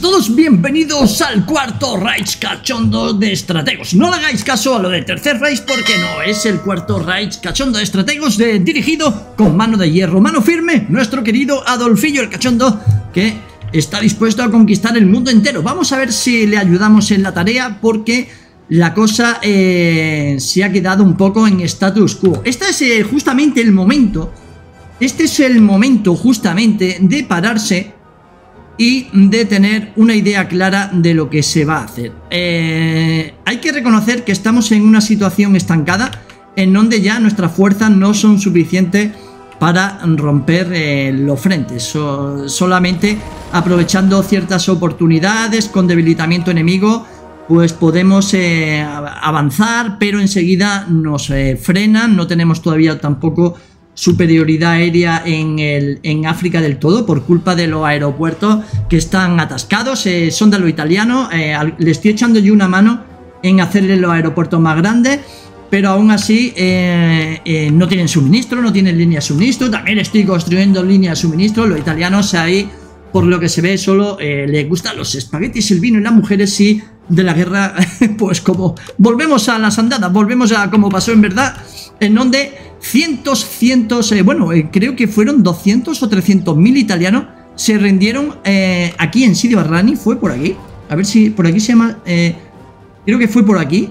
todos, bienvenidos al cuarto raid cachondo de estrategos. No le hagáis caso a lo del tercer raid porque no es el cuarto raid cachondo de estrategos dirigido con mano de hierro, mano firme, nuestro querido Adolfillo el cachondo, que está dispuesto a conquistar el mundo entero. Vamos a ver si le ayudamos en la tarea porque la cosa se ha quedado un poco en status quo. Este es justamente el momento, justamente de pararse y de tener una idea clara de lo que se va a hacer. Hay que reconocer que estamos en una situación estancada en donde ya nuestras fuerzas no son suficientes para romper los frentes. Solamente aprovechando ciertas oportunidades con debilitamiento enemigo pues podemos avanzar, pero enseguida nos frenan. No tenemos todavía tampoco superioridad aérea en África del todo por culpa de los aeropuertos que están atascados. Son de lo italiano. Le estoy echando yo una mano en hacerle los aeropuertos más grandes, pero aún así no tienen suministro, no tienen línea de suministro. También estoy construyendo línea de suministro. Los italianos ahí, por lo que se ve, solo les gustan los espaguetis, el vino y las mujeres. Sí, de la guerra, pues como volvemos a las andadas, volvemos a como pasó en verdad, en donde cientos, creo que fueron 200 o 300.000 italianos se rindieron aquí en Sidi Barrani. Fue por aquí, a ver si por aquí se llama, creo que fue por aquí.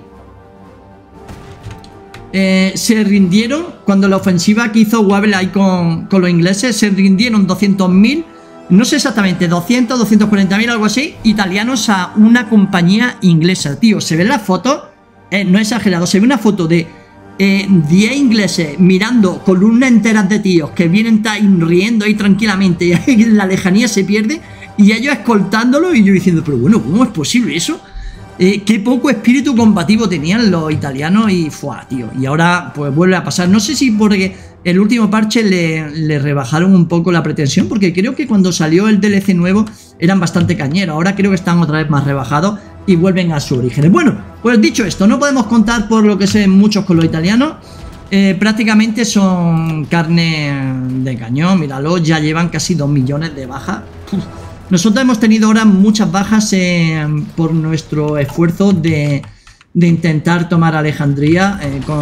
Se rindieron cuando la ofensiva que hizo Wavell ahí con los ingleses. Se rindieron 200.000, no sé exactamente, 200, 240.000, algo así, italianos a una compañía inglesa. Tío, se ve la foto, no es exagerado, se ve una foto de 10 ingleses mirando columnas enteras de tíos que vienen riendo ahí tranquilamente y en la lejanía se pierde, y ellos escoltándolo, y yo diciendo, pero bueno, ¿cómo es posible eso? Qué poco espíritu combativo tenían los italianos y ¡fua, tío! Y ahora pues vuelve a pasar. No sé si porque el último parche le rebajaron un poco la pretensión, porque creo que cuando salió el DLC nuevo eran bastante cañeros. Ahora creo que están otra vez más rebajados y vuelven a sus orígenes. Bueno, pues dicho esto, no podemos contar por lo que sé muchos con los italianos. Prácticamente son carne de cañón. Míralo, ya llevan casi 2 millones de bajas. Nosotros hemos tenido ahora muchas bajas por nuestro esfuerzo de intentar tomar Alejandría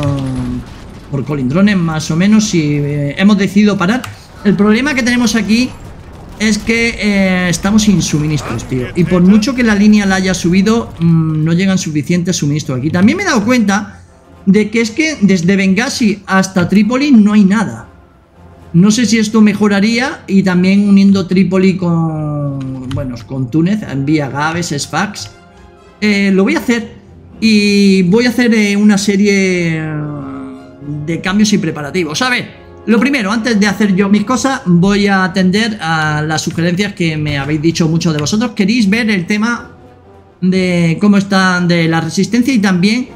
por colindrones más o menos, y hemos decidido parar. El problema que tenemos aquí es que estamos sin suministros, tío, y por mucho que la línea la haya subido, no llegan suficientes suministros aquí. También me he dado cuenta de que es que desde Benghazi hasta Trípoli no hay nada. No sé si esto mejoraría, y también uniendo Trípoli con Túnez, vía Gabes, Sfax. Lo voy a hacer, y voy a hacer una serie de cambios y preparativos. A ver, lo primero, antes de hacer yo mis cosas, voy a atender a las sugerencias que me habéis dicho muchos de vosotros. Queréis ver el tema de cómo están de la resistencia y también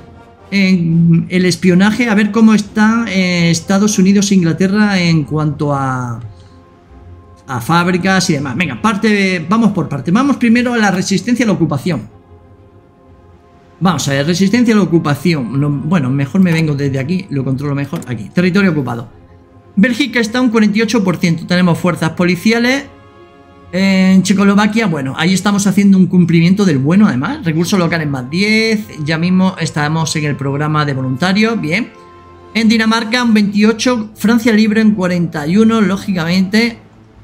el espionaje, a ver cómo están Estados Unidos e Inglaterra en cuanto a fábricas y demás. Venga, vamos por parte. Vamos primero a la resistencia a la ocupación. Vamos a ver, resistencia a la ocupación. Bueno, mejor me vengo desde aquí, lo controlo mejor. Aquí, territorio ocupado. Bélgica está un 48%. Tenemos fuerzas policiales. En Checoslovaquia, bueno, ahí estamos haciendo un cumplimiento del bueno, además. Recursos locales más 10. Ya mismo estamos en el programa de voluntarios. Bien. En Dinamarca un 28. Francia libre en 41, lógicamente.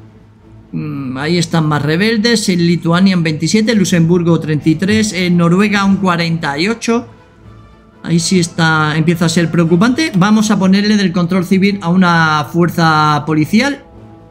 Ahí están más rebeldes. En Lituania en 27. Luxemburgo 33. En Noruega un 48. Ahí sí empieza a ser preocupante. Vamos a ponerle del control civil a una fuerza policial.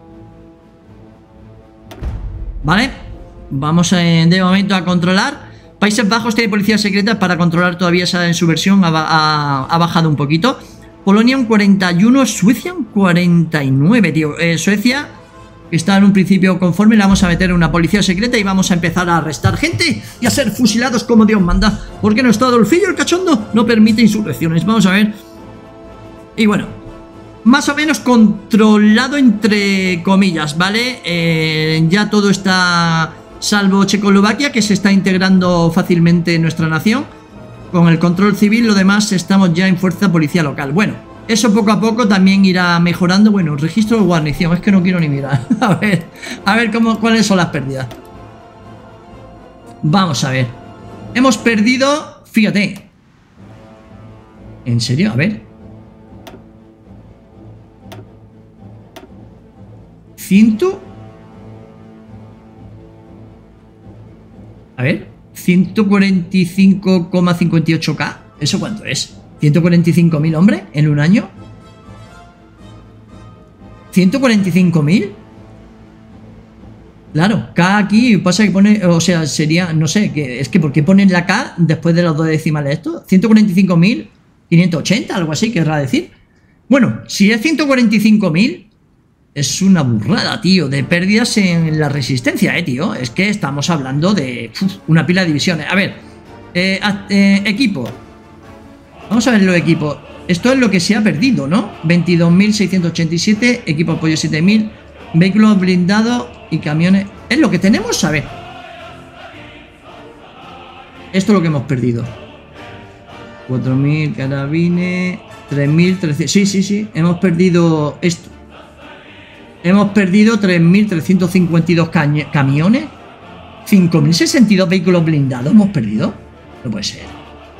Vale, vamos de momento a controlar. Países Bajos tiene policías secretas para controlar todavía en su versión. Ha bajado un poquito. Polonia un 41, Suecia un 49, tío. Suecia, que está en un principio conforme, le vamos a meter una policía secreta y vamos a empezar a arrestar gente y a ser fusilados como Dios manda. Porque nuestro Adolfillo el cachondo no permite insurrecciones. Vamos a ver. Y bueno, más o menos controlado entre comillas, ¿vale? Ya todo está, salvo Checoslovaquia, que se está integrando fácilmente en nuestra nación. Con el control civil, lo demás estamos ya en fuerza policial local. Bueno, eso poco a poco también irá mejorando. Bueno, registro de guarnición, es que no quiero ni mirar. A ver cuáles son las pérdidas. Vamos a ver. Hemos perdido... Fíjate. ¿En serio? A ver. 100... A ver. 145,58k. ¿Eso cuánto es? 145.000 hombres en un año. 145.000. Claro, K aquí pasa que pone, o sea, sería, no sé, que es que ¿por qué ponen la K después de los dos decimales esto? 145.580, algo así querrá decir. Bueno, si es 145.000, es una burrada, tío, de pérdidas en la resistencia, tío. Es que estamos hablando de una pila de divisiones. A ver, equipo. Vamos a ver los equipos. Esto es lo que se ha perdido, ¿no? 22.687, equipo de apoyo 7.000, vehículos blindados y camiones. Es lo que tenemos, a ver. Esto es lo que hemos perdido. 4.000 carabines, 3.300. Sí. Hemos perdido esto. Hemos perdido 3.352 camiones. 5.062 vehículos blindados. ¿Hemos perdido? No puede ser.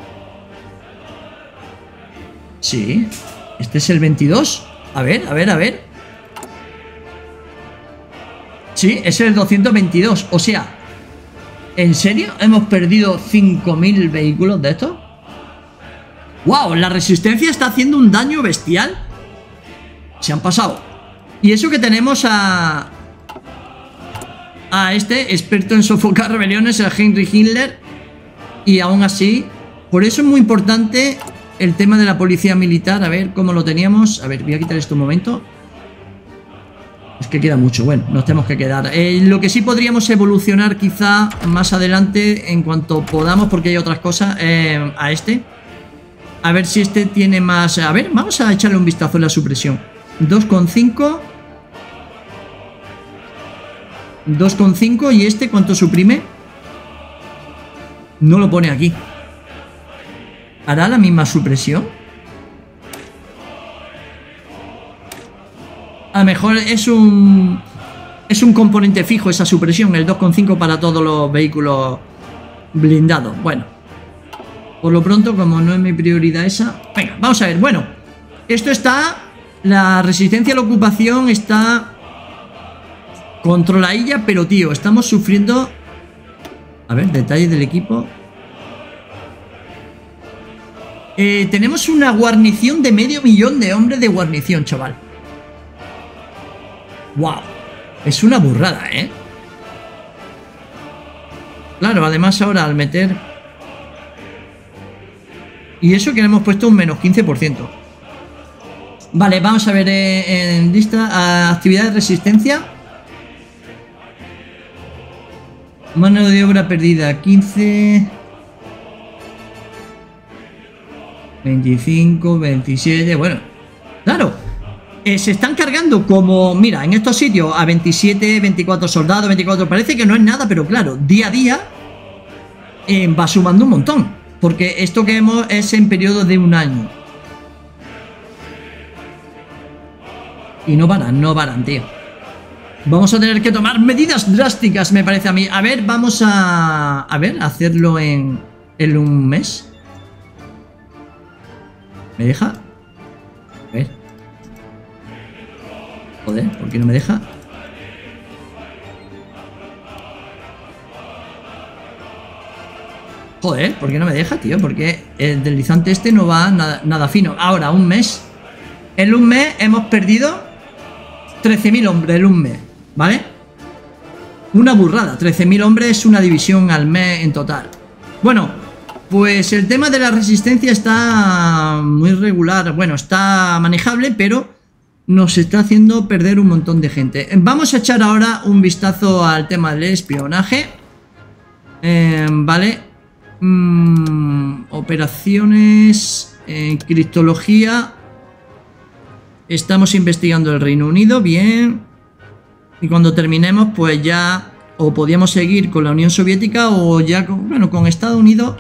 Sí. Este es el 22. A ver. Sí, es el 222. O sea, ¿en serio hemos perdido 5.000 vehículos de estos? ¡Wow! La resistencia está haciendo un daño bestial. Se han pasado. Y eso que tenemos a este experto en sofocar rebeliones, el Heinrich Himmler. Y aún así, por eso es muy importante el tema de la policía militar. A ver cómo lo teníamos. A ver, voy a quitar esto un momento. Es que queda mucho, bueno, nos tenemos que quedar. Lo que sí podríamos evolucionar quizá más adelante en cuanto podamos, porque hay otras cosas, a este. A ver si este tiene más... A ver, vamos a echarle un vistazo en la supresión. 2,5. 2,5. ¿Y este cuánto suprime? No lo pone aquí. ¿Hará la misma supresión? A lo mejor es un componente fijo esa supresión, el 2,5 para todos los vehículos blindados. Bueno, por lo pronto, como no es mi prioridad esa... Venga, vamos a ver. Bueno, esto está... La resistencia a la ocupación está controladilla, pero tío, estamos sufriendo... A ver, detalles del equipo. Tenemos una guarnición de 500.000 de hombres de guarnición, chaval. ¡Wow! Es una burrada, ¿eh? Claro, además ahora al meter... Y eso que le hemos puesto un menos 15%. Vale, vamos a ver en lista actividad de resistencia. Mano de obra perdida, 15... 25, 27... Bueno, claro. Se están cargando como, mira, en estos sitios a 27, 24 soldados, 24, parece que no es nada, pero claro, día a día va sumando un montón, porque esto que vemos es en periodo de un año. Y no paran, tío. Vamos a tener que tomar medidas drásticas, me parece a mí. A ver, vamos a hacerlo en un mes. ¿Me deja? A ver. Joder, ¿por qué no me deja? Joder, ¿por qué no me deja, tío? Porque el deslizante este no va nada fino. Ahora, un mes. En un mes hemos perdido 13.000 hombres en un mes, ¿vale? Una burrada. 13.000 hombres es una división al mes en total. Bueno, pues el tema de la resistencia está muy regular. Bueno, está manejable, pero... nos está haciendo perder un montón de gente. Vamos a echar ahora un vistazo al tema del espionaje. Vale. Operaciones. Criptología. Estamos investigando el Reino Unido. Bien. Y cuando terminemos, pues ya... o podíamos seguir con la Unión Soviética o ya con, bueno, con Estados Unidos.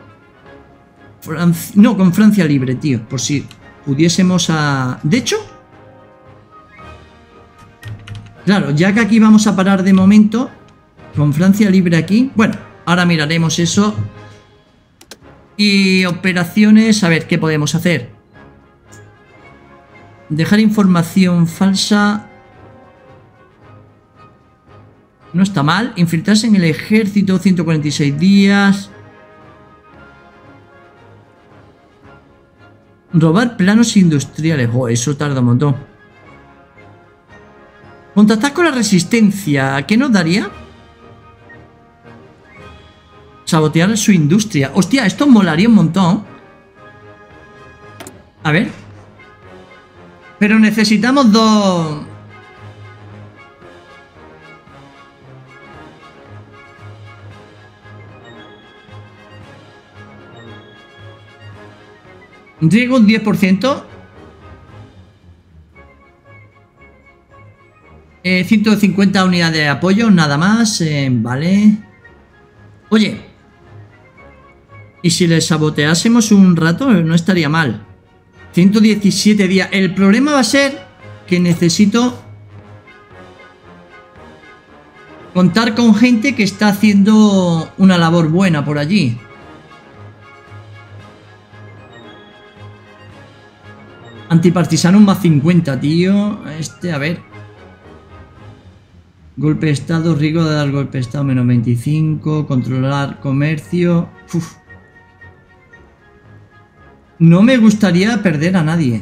No, con Francia libre, tío. Por si pudiésemos a... De hecho... Claro, ya que aquí vamos a parar de momento, con Francia libre aquí... Bueno, ahora miraremos eso. Y operaciones, a ver, ¿qué podemos hacer? Dejar información falsa. No está mal. Infiltrarse en el ejército, 146 días. Robar planos industriales. Oh, eso tarda un montón. Contactar con la resistencia. ¿Qué nos daría? Sabotear su industria. Hostia, esto molaría un montón. A ver. Pero necesitamos dos... Riego un 10%. 150 unidades de apoyo, nada más. Vale. Oye. ¿Y si le saboteásemos un rato? No estaría mal. 117 días. El problema va a ser que necesito contar con gente que está haciendo una labor buena por allí. Antipartisanos más 50, tío. A ver. Golpe de estado, riesgo de dar golpe de estado menos 25. Controlar comercio. Uf. No me gustaría perder a nadie.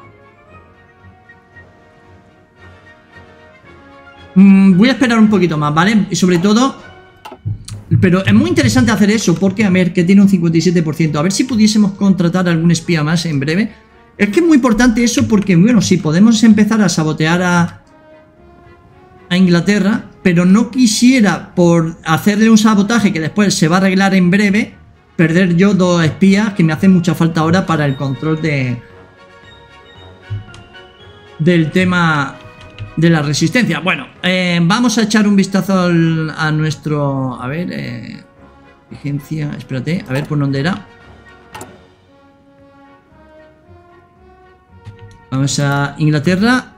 Voy a esperar un poquito más, ¿vale? Y sobre todo... Pero es muy interesante hacer eso, porque a ver, que tiene un 57%. A ver si pudiésemos contratar algún espía más en breve. Es que es muy importante eso porque, bueno, si podemos empezar a sabotear a Inglaterra, pero no quisiera, por hacerle un sabotaje que después se va a arreglar en breve, perder yo dos espías que me hacen mucha falta ahora para el control del tema de la resistencia. Bueno, vamos a echar un vistazo a nuestro... A ver, vigencia, espérate, a ver por dónde era. Vamos a Inglaterra.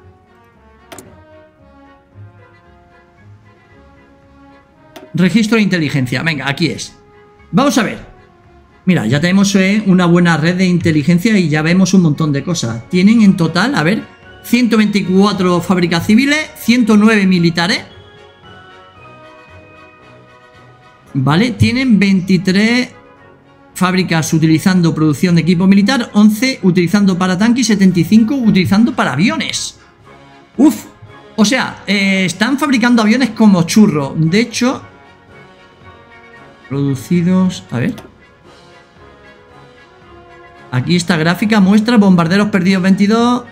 Registro de inteligencia. Venga, aquí es. Vamos a ver. Mira, ya tenemos una buena red de inteligencia y ya vemos un montón de cosas. Tienen en total, a ver, 124 fábricas civiles, 109 militares. Vale, tienen 23 fábricas utilizando producción de equipo militar, 11 utilizando para tanques y 75 utilizando para aviones. Uf, o sea, están fabricando aviones como churro. De hecho, producidos... A ver. Aquí esta gráfica muestra bombarderos perdidos 22.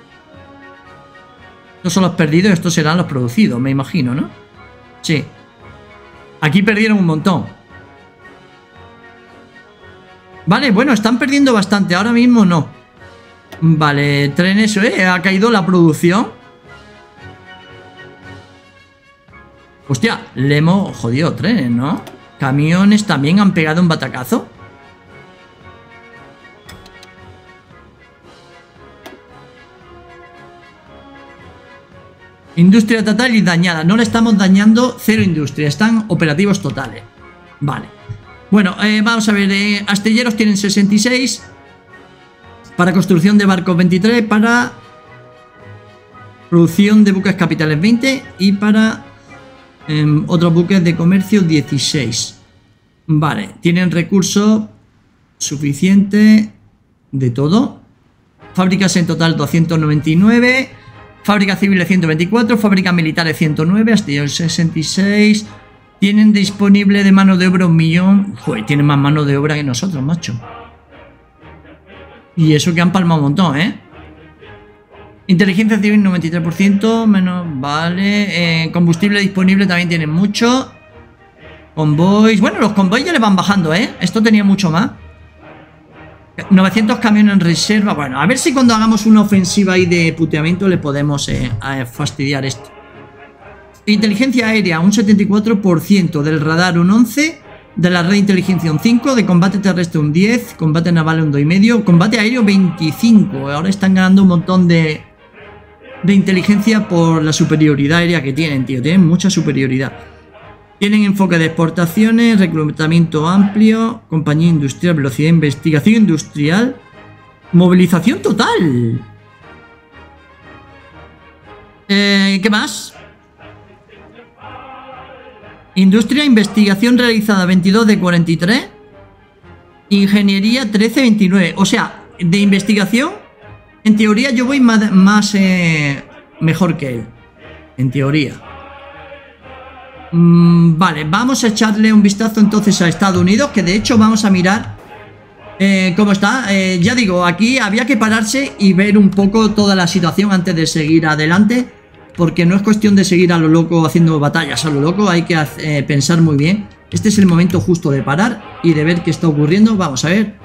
Estos son los perdidos, estos serán los producidos, me imagino, ¿no? Sí. Aquí perdieron un montón. Vale, bueno, están perdiendo bastante. Ahora mismo no. Vale, trenes, ha caído la producción. Hostia, le hemos jodido trenes, ¿no? Camiones también han pegado un batacazo. Industria total y dañada. No le estamos dañando, cero industria. Están operativos totales. Vale. Bueno, vamos a ver. Astilleros tienen 66. Para construcción de barcos 23. Para producción de buques capitales 20. Y para otros buques de comercio 16. Vale. Tienen recursos suficientes de todo. Fábricas en total 299. Fábricas civiles 124, fábricas militares 109, astilleros 66. Tienen disponible de mano de obra 1 millón. Joder, tienen más mano de obra que nosotros, macho. Y eso que han palmado un montón, ¿eh? Inteligencia civil 93%, menos, vale. Combustible disponible también tienen mucho. Convoys. Bueno, los convoys ya le van bajando, ¿eh? Esto tenía mucho más. 900 camiones en reserva. Bueno, a ver si cuando hagamos una ofensiva ahí de puteamiento le podemos fastidiar esto. Inteligencia aérea, un 74%. Del radar, un 11%. De la red de inteligencia, un 5%. De combate terrestre, un 10%. Combate naval, un 2,5%. Combate aéreo, 25%. Ahora están ganando un montón de inteligencia por la superioridad aérea que tienen, tío. Tienen mucha superioridad. Tienen enfoque de exportaciones, reclutamiento amplio, compañía industrial, velocidad de investigación industrial, movilización total. ¿Qué más? Industria, investigación realizada 22 de 43. Ingeniería 13 29. O sea, de investigación, en teoría yo voy más mejor que él. En teoría. Vale, vamos a echarle un vistazo entonces a Estados Unidos, que de hecho vamos a mirar cómo está. Ya digo, aquí había que pararse y ver un poco toda la situación antes de seguir adelante, porque no es cuestión de seguir a lo loco haciendo batallas a lo loco, hay que pensar muy bien. Este es el momento justo de parar y de ver qué está ocurriendo. Vamos a ver.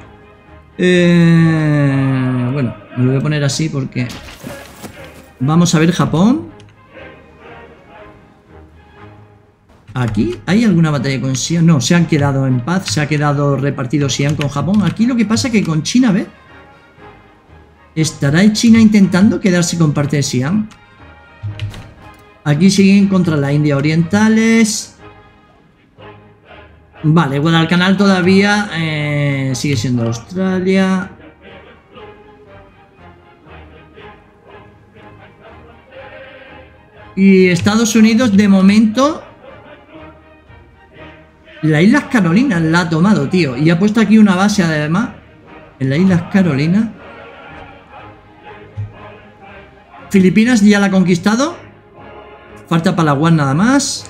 Bueno, me lo voy a poner así porque... Vamos a ver Japón. ¿Aquí hay alguna batalla con Xi'an? No, se han quedado en paz. Se ha quedado repartido Xi'an con Japón. Aquí lo que pasa es que con China, ¿ves? ¿Estará China intentando quedarse con parte de Xi'an? Aquí siguen contra la India orientales. Vale, Guadalcanal todavía sigue siendo Australia. Y Estados Unidos de momento... Las Islas Carolinas la ha tomado, tío. Y ha puesto aquí una base además en las Islas Carolinas. Filipinas ya la ha conquistado. Falta Palawan nada más.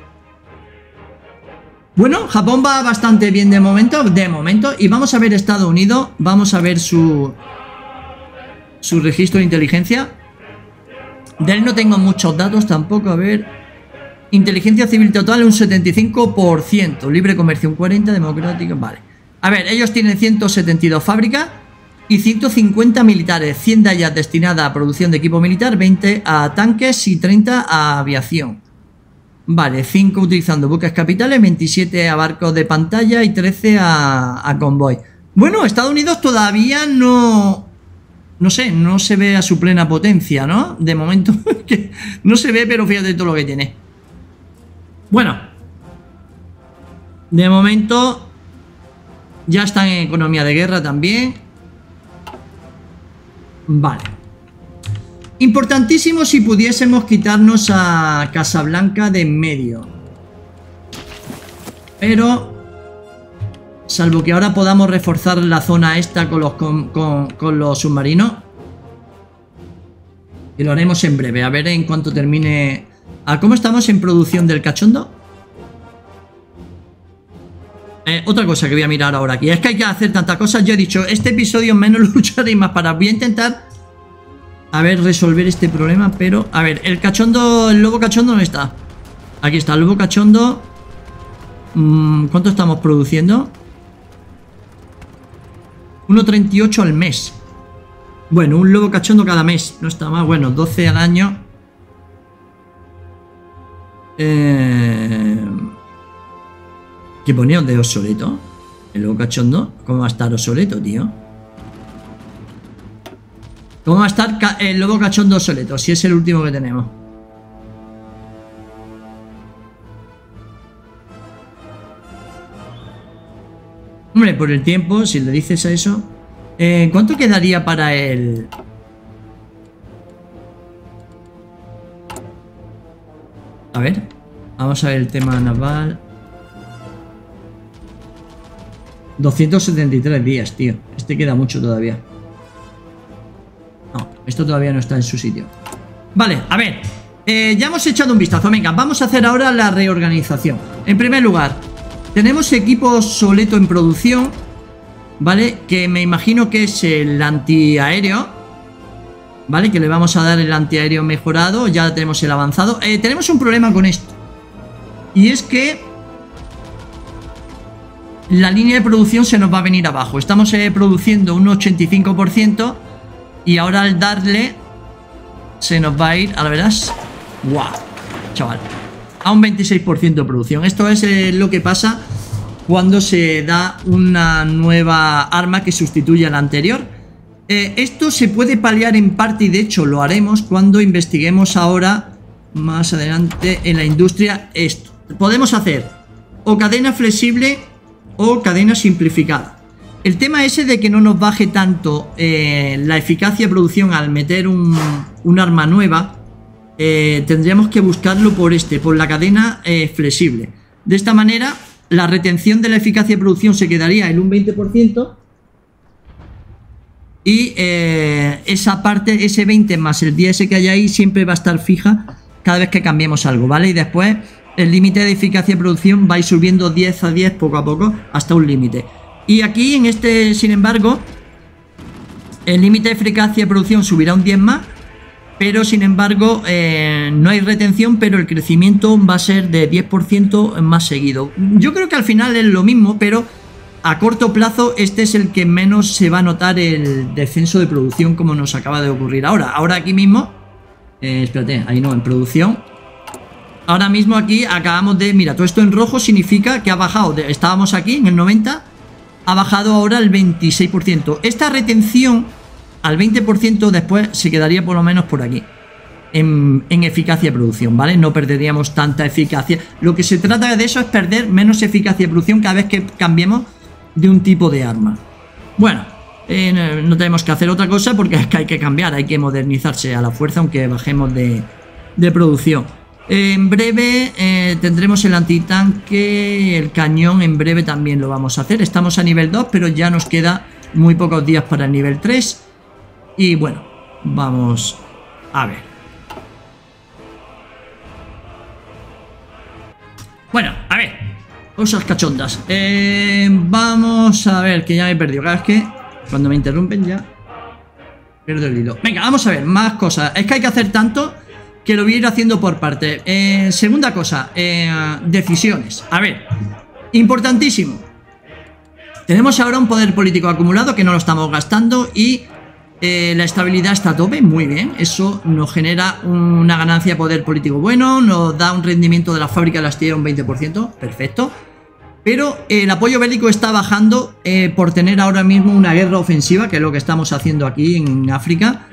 Bueno, Japón va bastante bien de momento. Y vamos a ver Estados Unidos. Vamos a ver su registro de inteligencia. De él no tengo muchos datos tampoco. A ver... Inteligencia civil total un 75%. Libre comercio un 40%. Democrático, vale. A ver, ellos tienen 172 fábricas y 150 militares. 100 de ellas destinadas a producción de equipo militar, 20 a tanques y 30 a aviación. Vale, 5 utilizando buques capitales, 27 a barcos de pantalla y 13 a convoy. Bueno, Estados Unidos todavía no... No sé, no se ve a su plena potencia, ¿no? De momento que no se ve, pero fíjate todo lo que tiene. Bueno, de momento ya están en economía de guerra también. Vale. Importantísimo si pudiésemos quitarnos a Casablanca de en medio. Pero, salvo que ahora podamos reforzar la zona esta con los submarinos. Y lo haremos en breve, a ver en cuanto termine... ¿Cómo estamos en producción del cachondo? Otra cosa que voy a mirar ahora aquí. Es que hay que hacer tantas cosas. Yo he dicho, este episodio menos luchar y más para. Voy a intentar, a ver, resolver este problema. Pero, a ver, el cachondo, el lobo cachondo no está. Aquí está, el lobo cachondo. ¿Cuánto estamos produciendo? 1,38 al mes. Bueno, un lobo cachondo cada mes. No está mal, bueno, 12 al año. ¿Qué ponía de obsoleto? El lobo cachondo. ¿Cómo va a estar obsoleto, tío? ¿Cómo va a estar el lobo cachondo obsoleto? Si es el último que tenemos. Hombre, por el tiempo, si le dices a eso. ¿Cuánto quedaría para el...? A ver, vamos a ver el tema naval. 273 días, tío. Este queda mucho todavía. No, esto todavía no está en su sitio. Vale, a ver. Ya hemos echado un vistazo. Venga, vamos a hacer ahora la reorganización. En primer lugar, tenemos equipo obsoleto en producción, ¿vale? Que me imagino que es el antiaéreo, ¿vale? Que le vamos a dar el antiaéreo mejorado. Ya tenemos el avanzado. Tenemos un problema con esto. Y es que la línea de producción se nos va a venir abajo. Estamos produciendo un 85% y ahora al darle se nos va a ir, a la verdad, ¡guau! Chaval, a un 26% de producción. Esto es lo que pasa cuando se da una nueva arma que sustituye a la anterior. Esto se puede paliar en parte y de hecho lo haremos cuando investiguemos ahora más adelante en la industria esto. podemos hacer o cadena flexible o cadena simplificada. El tema ese de que no nos baje tanto la eficacia de producción al meter un arma nueva, tendríamos que buscarlo por la cadena flexible. De esta manera, la retención de la eficacia de producción se quedaría en un 20%. Y esa parte, ese 20 más el 10 que hay ahí, siempre va a estar fija cada vez que cambiemos algo, ¿vale? Y después el límite de eficacia de producción va a ir subiendo 10 a 10 poco a poco hasta un límite. Y aquí en este, sin embargo, el límite de eficacia de producción subirá un 10 más, pero sin embargo no hay retención, pero el crecimiento va a ser de 10% más seguido. Yo creo que al final es lo mismo, pero a corto plazo este es el que menos se va a notar el descenso de producción, como nos acaba de ocurrir ahora. Ahora aquí mismo, espérate, ahí no, en producción. Ahora mismo aquí acabamos de, mira, todo esto en rojo significa que ha bajado, estábamos aquí en el 90, ha bajado ahora el 26%. Esta retención al 20% después se quedaría por lo menos por aquí, en eficacia de producción, ¿vale? No perderíamos tanta eficacia. Lo que se trata de eso es perder menos eficacia de producción cada vez que cambiemos de un tipo de arma. Bueno, no tenemos que hacer otra cosa porque es que hay que cambiar, hay que modernizarse a la fuerza, aunque bajemos de producción. En breve tendremos el antitanque, el cañón en breve también lo vamos a hacer. Estamos a nivel 2, pero ya nos queda muy pocos días para el nivel 3. Y bueno, vamos a ver. Bueno, a ver, cosas cachondas. Vamos a ver, que ya me he perdido. Cada vez que cuando me interrumpen ya pierdo el hilo. Venga, vamos a ver, más cosas. Es que hay que hacer tanto que lo voy a ir haciendo por parte. Segunda cosa, decisiones. A ver, importantísimo. Tenemos ahora un poder político acumulado que no lo estamos gastando y la estabilidad está a tope, muy bien. Eso nos genera una ganancia de poder político bueno, nos da un rendimiento de la fábrica de la astilla un 20%, perfecto. Pero el apoyo bélico está bajando por tener ahora mismo una guerra ofensiva, que es lo que estamos haciendo aquí en África.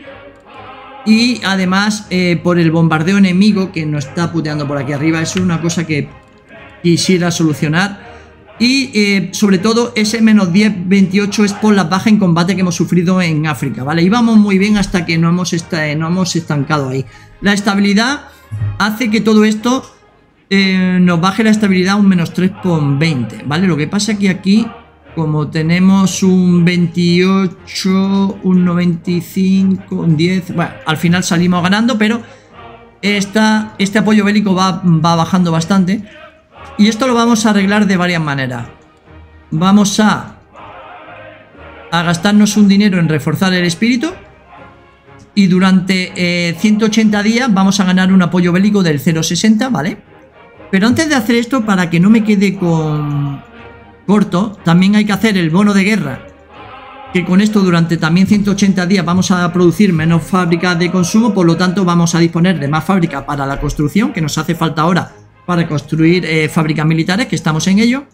Y además por el bombardeo enemigo que nos está puteando por aquí arriba. Eso es una cosa que quisiera solucionar. Y sobre todo ese menos 10-28 es por la baja en combate que hemos sufrido en África, ¿vale? Íbamos muy bien hasta que no hemos estancado ahí. La estabilidad hace que todo esto nos baje la estabilidad a un menos 3,20, ¿vale? Lo que pasa que aquí, como tenemos un 28, un 95, un 10... Bueno, al final salimos ganando, pero este apoyo bélico va bajando bastante. Y esto lo vamos a arreglar de varias maneras. Vamos a gastarnos un dinero en reforzar el espíritu. Y durante 180 días vamos a ganar un apoyo bélico del 0,60, ¿vale? Pero antes de hacer esto, para que no me quede corto, también hay que hacer el bono de guerra. Que con esto durante también 180 días vamos a producir menos fábricas de consumo. Por lo tanto vamos a disponer de más fábricas para la construcción, que nos hace falta ahora para construir fábricas militares, que estamos en ello.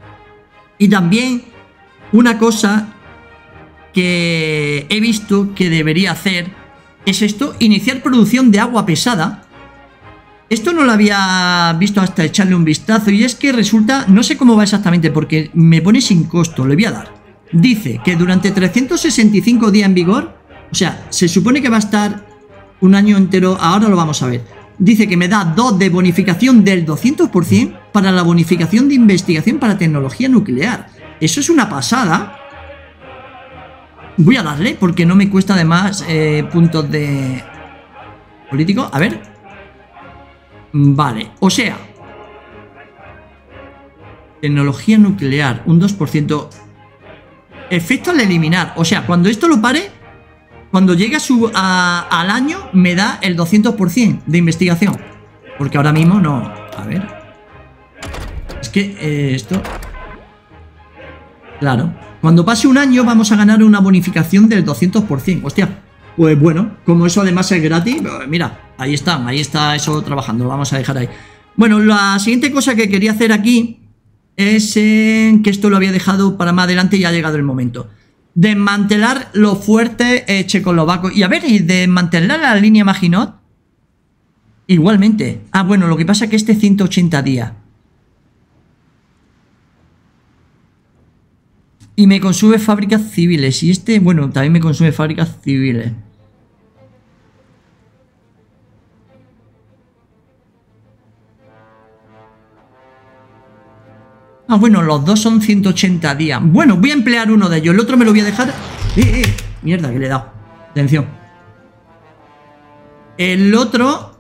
Y también una cosa que he visto que debería hacer es esto: iniciar producción de agua pesada. Esto no lo había visto hasta echarle un vistazo, y es que resulta, no sé cómo va exactamente porque me pone sin costo, le voy a dar. Dice que durante 365 días en vigor, o sea, se supone que va a estar un año entero, ahora lo vamos a ver. Dice que me da 2 de bonificación del 200% para la bonificación de investigación para tecnología nuclear. Eso es una pasada. Voy a darle porque no me cuesta además puntos de político. A ver. Vale, o sea, tecnología nuclear, un 2%. Efecto al eliminar. O sea, cuando esto lo pare, cuando llegue al año, me da el 200% de investigación. Porque ahora mismo no. A ver. Es que esto... Claro. Cuando pase un año vamos a ganar una bonificación del 200%. Hostia. Pues bueno, como eso además es gratis, mira, ahí está eso trabajando. Lo vamos a dejar ahí. Bueno, la siguiente cosa que quería hacer aquí es que esto lo había dejado para más adelante y ha llegado el momento. Desmantelar los fuertes checoslovacos. Y a ver, y desmantelar la línea Maginot. Igualmente. Ah, bueno, lo que pasa es que este 180 días. Y me consume fábricas civiles. Y este, bueno, también me consume fábricas civiles. Ah, bueno, los dos son 180 días. Bueno, voy a emplear uno de ellos. El otro me lo voy a dejar... Mierda, que le he dado. Atención. El otro...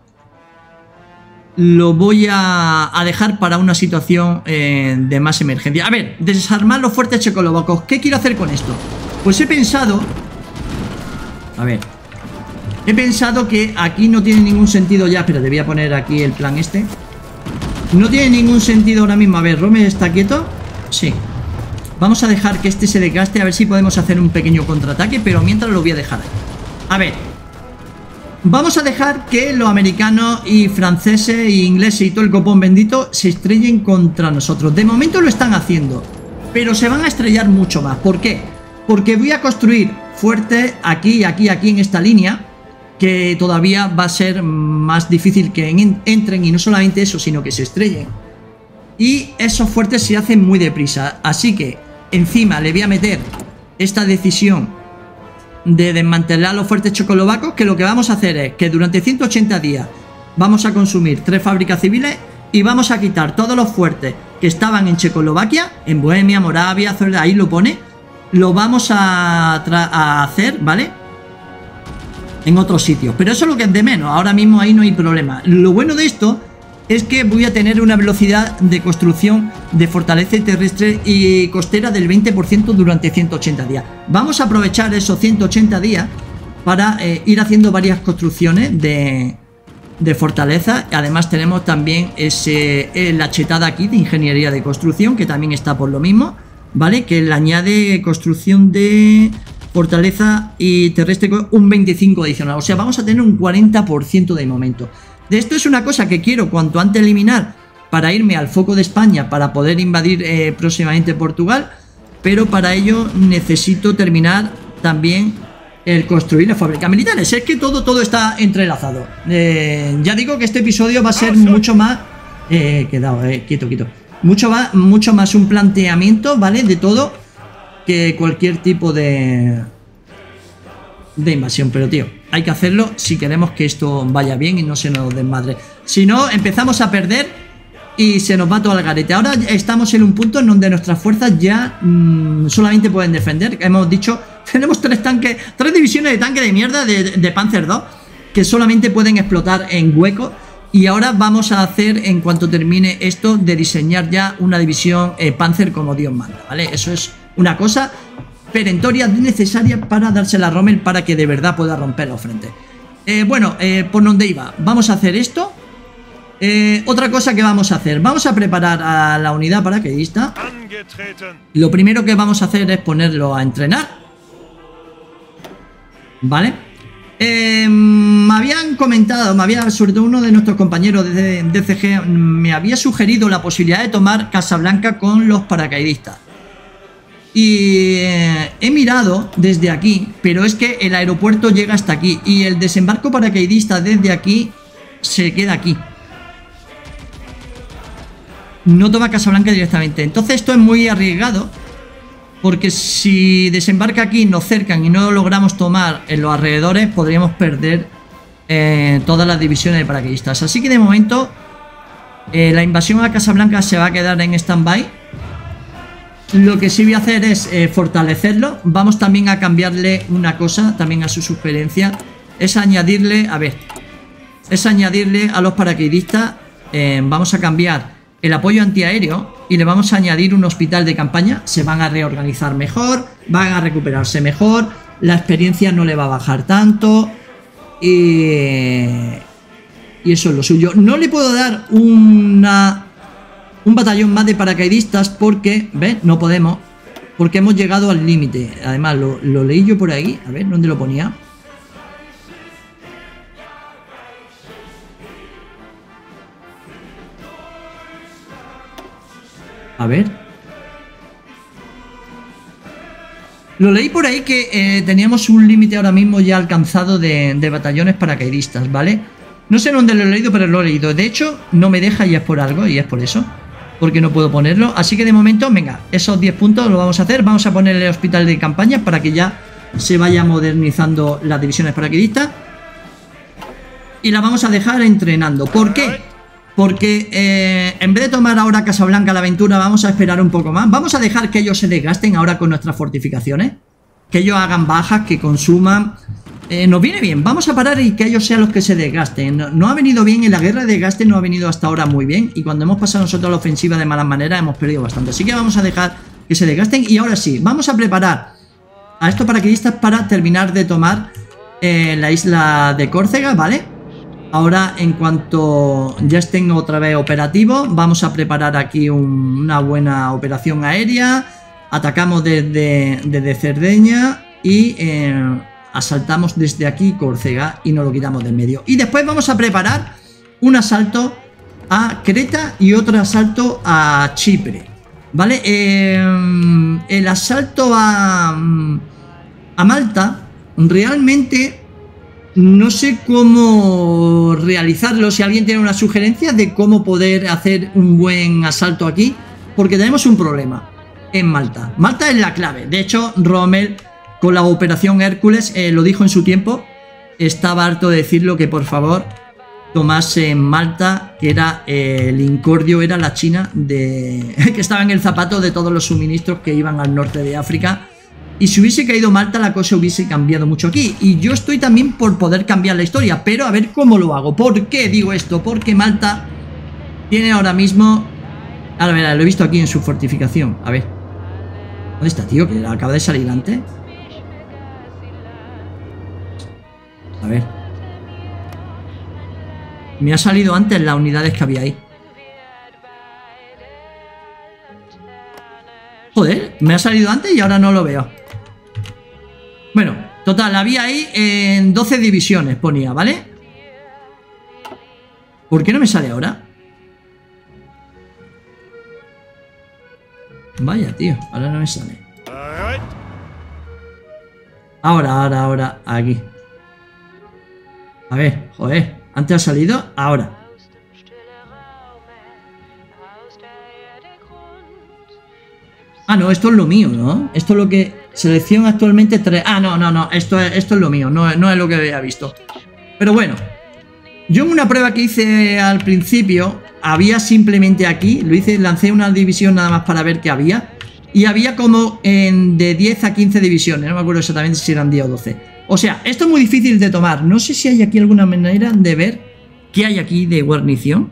lo voy a dejar para una situación de más emergencia. A ver, desarmar los fuertes checoslovacos. ¿Qué quiero hacer con esto? Pues he pensado... A ver. He pensado que aquí no tiene ningún sentido ya... Espera, te voy a poner aquí el plan este. No tiene ningún sentido ahora mismo. A ver, ¿Rome está quieto? Sí. Vamos a dejar que este se desgaste. A ver si podemos hacer un pequeño contraataque. Pero mientras lo voy a dejar ahí. A ver. Vamos a dejar que los americanos y franceses e ingleses y todo el copón bendito se estrellen contra nosotros. De momento lo están haciendo, pero se van a estrellar mucho más. ¿Por qué? Porque voy a construir fuertes aquí, aquí, aquí en esta línea, que todavía va a ser más difícil que entren, y no solamente eso, sino que se estrellen. Y esos fuertes se hacen muy deprisa, así que encima le voy a meter esta decisión de desmantelar los fuertes checoslovacos, que lo que vamos a hacer es que durante 180 días vamos a consumir 3 fábricas civiles y vamos a quitar todos los fuertes que estaban en Checoslovaquia, en Bohemia, Moravia, ahí lo pone, lo vamos a hacer, ¿vale? En otros sitios, pero eso es lo que es de menos, ahora mismo ahí no hay problema. Lo bueno de esto es que voy a tener una velocidad de construcción de fortaleza terrestre y costera del 20% durante 180 días. Vamos a aprovechar esos 180 días para ir haciendo varias construcciones de fortaleza. Además tenemos también la chetada aquí de ingeniería de construcción, que también está por lo mismo, ¿vale? Que le añade construcción de fortaleza y terrestre un 25 adicional. O sea, vamos a tener un 40% de momento. De esto es una cosa que quiero cuanto antes eliminar para irme al foco de España, para poder invadir próximamente Portugal, pero para ello necesito terminar también el construir las fábricas militares. Es que todo está entrelazado. Ya digo que este episodio va a ser mucho más... quieto. Mucho más un planteamiento, ¿vale? De todo, que cualquier tipo de invasión. Pero tío, hay que hacerlo si queremos que esto vaya bien y no se nos desmadre. Si no, empezamos a perder y se nos va todo al garete. Ahora estamos en un punto en donde nuestras fuerzas ya solamente pueden defender. Hemos dicho, tenemos 3 divisiones de tanque de mierda de Panzer II que solamente pueden explotar en hueco. Y ahora vamos a hacer, en cuanto termine esto, de diseñar ya una división Panzer como Dios manda, ¿vale? Eso es una cosa perentoria, necesaria para dársela a Rommel para que de verdad pueda romper los frentes. Por donde iba, vamos a hacer esto. Otra cosa que vamos a hacer, vamos a preparar a la unidad paracaidista. Lo primero que vamos a hacer es ponerlo a entrenar, ¿vale? Me habían comentado, sobre todo uno de nuestros compañeros de DCG me había sugerido la posibilidad de tomar Casablanca con los paracaidistas. Y he mirado desde aquí, pero es que el aeropuerto llega hasta aquí y el desembarco paracaidista desde aquí se queda aquí. No toma Casablanca directamente. Entonces esto es muy arriesgado, porque si desembarca aquí, nos cercan y no logramos tomar en los alrededores, podríamos perder todas las divisiones de paracaidistas. Así que de momento la invasión a Casablanca se va a quedar en stand-by. Lo que sí voy a hacer es fortalecerlo. Vamos también a cambiarle una cosa, también a su sugerencia, es añadirle, a los paracaidistas, vamos a cambiar el apoyo antiaéreo y le vamos a añadir un hospital de campaña. Se van a reorganizar mejor, van a recuperarse mejor, la experiencia no le va a bajar tanto y eso es lo suyo. No le puedo dar un batallón más de paracaidistas porque, ¿ves? No podemos, porque hemos llegado al límite. Además, lo leí yo por ahí. A ver, ¿dónde lo ponía? A ver. Lo leí por ahí que teníamos un límite ahora mismo ya alcanzado de batallones paracaidistas, ¿vale? No sé dónde lo he leído, pero lo he leído. De hecho, no me deja y es por algo, y es por eso. porque no puedo ponerlo. Así que de momento, venga, esos 10 puntos lo vamos a hacer. Vamos a poner el hospital de campaña para que ya se vaya modernizando las divisiones paracaidistas. Y la vamos a dejar entrenando. ¿Por qué? Porque en vez de tomar ahora Casablanca la aventura, vamos a esperar un poco más. Vamos a dejar que ellos se desgasten ahora con nuestras fortificaciones. Que ellos hagan bajas, que consuman. Nos viene bien, vamos a parar y que ellos sean los que se desgasten. No ha venido bien, en la guerra de desgaste no ha venido hasta ahora muy bien. Y cuando hemos pasado nosotros la ofensiva de malas maneras hemos perdido bastante. Así que vamos a dejar que se desgasten. Y ahora sí, vamos a preparar a estos paracaidistas para terminar de tomar la isla de Córcega, ¿vale? Ahora, en cuanto ya estén otra vez operativos, vamos a preparar aquí una buena operación aérea. Atacamos desde Cerdeña y asaltamos desde aquí Córcega y nos lo quitamos de en medio. Y después vamos a preparar un asalto a Creta y otro asalto a Chipre, ¿vale? El asalto a Malta realmente no sé cómo realizarlo. Si alguien tiene una sugerencia de cómo poder hacer un buen asalto aquí, porque tenemos un problema en Malta. Malta es la clave. De hecho, Rommel con la operación Hércules lo dijo en su tiempo. Estaba harto de decirlo, que por favor tomase en Malta, que era el Incordio, era la China que estaba en el zapato de todos los suministros que iban al norte de África. Y si hubiese caído Malta, la cosa hubiese cambiado mucho aquí. Y yo estoy también por poder cambiar la historia, pero a ver cómo lo hago. ¿Por qué digo esto? Porque Malta tiene ahora mismo... Ahora, mira, lo he visto aquí en su fortificación. A ver. ¿Dónde está, tío? Que acaba de salir antes. A ver. Me ha salido antes las unidades que había ahí. Joder, me ha salido antes y ahora no lo veo. Bueno, total, había ahí en 12 divisiones, ponía, ¿vale? ¿Por qué no me sale ahora? Vaya, tío, ahora no me sale. Ahora, aquí. A ver, joder, antes ha salido, ahora. Ah, no, esto es lo mío, ¿no? Esto es lo que... Selección actualmente 3... Ah, no, esto es lo mío, no es lo que había visto. Pero bueno, yo en una prueba que hice al principio, había simplemente aquí, lancé una división nada más para ver qué había. Y había como de 10 a 15 divisiones, no me acuerdo exactamente si eran 10 o 12. O sea, esto es muy difícil de tomar. No sé si hay aquí alguna manera de ver qué hay aquí de guarnición.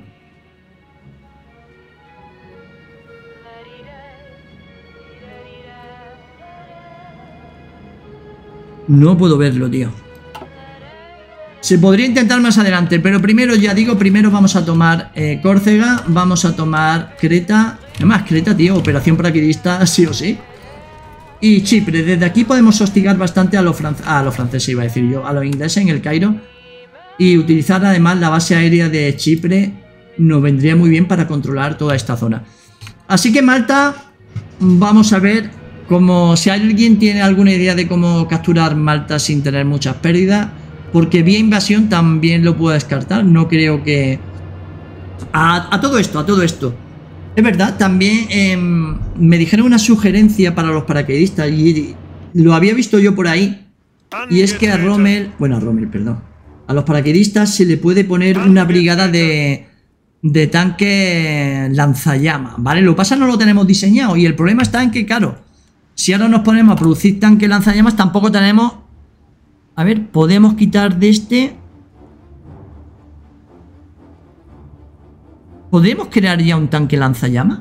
No puedo verlo, tío. Se podría intentar más adelante, pero primero, ya digo, primero vamos a tomar Córcega, vamos a tomar Creta. Además, Creta, tío, operación paracaidista sí o sí. Y Chipre, desde aquí podemos hostigar bastante a los franceses, iba a decir yo, a los ingleses en el Cairo. Y utilizar además la base aérea de Chipre nos vendría muy bien para controlar toda esta zona. Así que Malta, vamos a ver cómo, si alguien tiene alguna idea de cómo capturar Malta sin tener muchas pérdidas. Porque vía invasión también lo puedo descartar. No creo que... A todo esto. Es verdad, también me dijeron una sugerencia para los paracaidistas. Y lo había visto yo por ahí. Y es que a Rommel... Bueno, a Rommel, perdón. A los paracaidistas se le puede poner una brigada de tanque lanzallamas, ¿vale? Lo que pasa no lo tenemos diseñado. Y el problema está en que, claro, si ahora nos ponemos a producir tanques lanzallamas, tampoco tenemos... A ver, podemos quitar de este. ¿Podemos crear ya un tanque lanzallamas?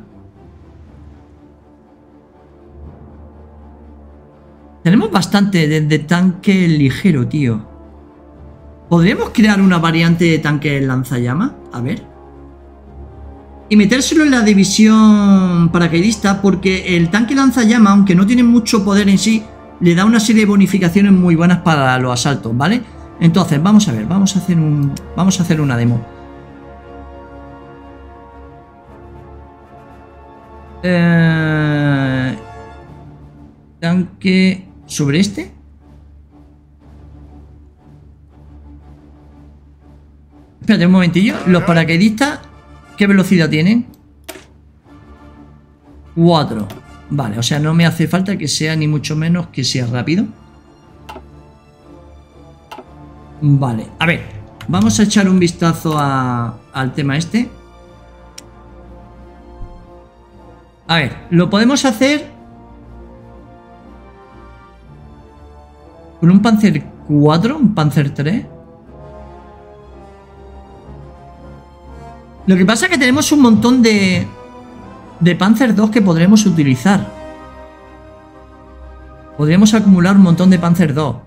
Tenemos bastante de tanque ligero, tío. ¿Podríamos crear una variante de tanque lanzallamas? A ver. Y metérselo en la división paracaidista, porque el tanque lanzallamas, aunque no tiene mucho poder en sí, le da una serie de bonificaciones muy buenas para los asaltos, ¿vale? Entonces, vamos a ver, vamos a hacer una demo. Tanque sobre este. Espérate un momentillo. Los paracaidistas, ¿qué velocidad tienen? 4. Vale, o sea, no me hace falta que sea ni mucho menos que sea rápido. Vale, a ver, vamos a echar un vistazo al tema este. A ver, lo podemos hacer con un Panzer 4, un Panzer 3. Lo que pasa es que tenemos un montón de Panzer 2 que podremos utilizar. Podríamos acumular un montón de Panzer 2.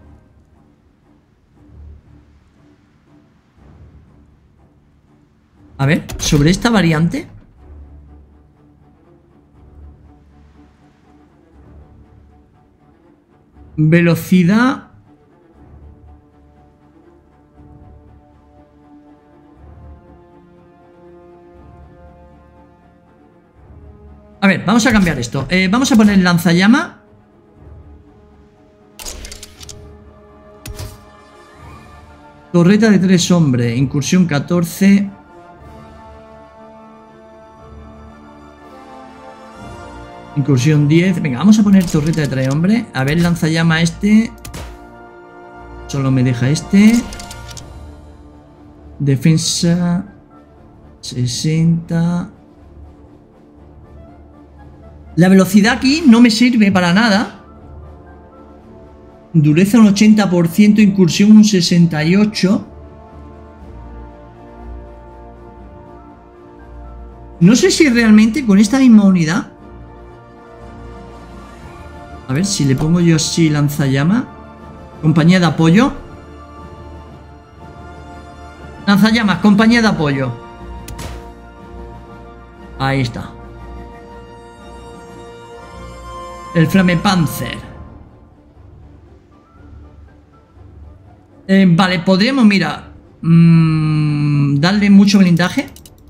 A ver, sobre esta variante. Velocidad. A ver, vamos a cambiar esto. Vamos a poner lanzallama. Torreta de 3 hombres. Incursión 14. Incursión 10. Venga, vamos a poner torreta de 3 hombres. A ver, lanzallama este. Solo me deja este. Defensa 60. La velocidad aquí no me sirve para nada. Dureza un 80%, incursión un 68%. No sé si realmente con esta misma unidad... A ver, si le pongo yo así lanzallama. Compañía de apoyo. Lanzallamas, compañía de apoyo. Ahí está. El Flamepanzer. Vale, podríamos, mira, darle mucho blindaje.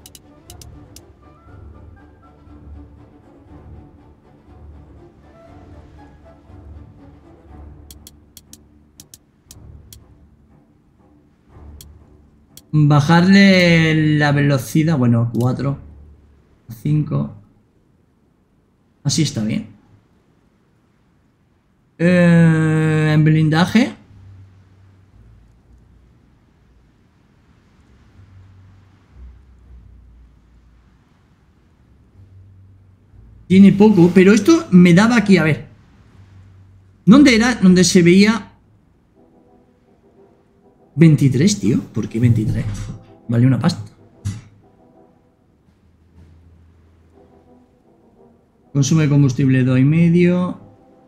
Bajarle la velocidad, bueno, 4, 5. Así está bien. En blindaje. Tiene poco, pero esto me daba aquí, a ver. ¿Dónde era? Donde se veía 23, tío. ¿Por qué 23? Vale una pasta. Consume combustible 2,5.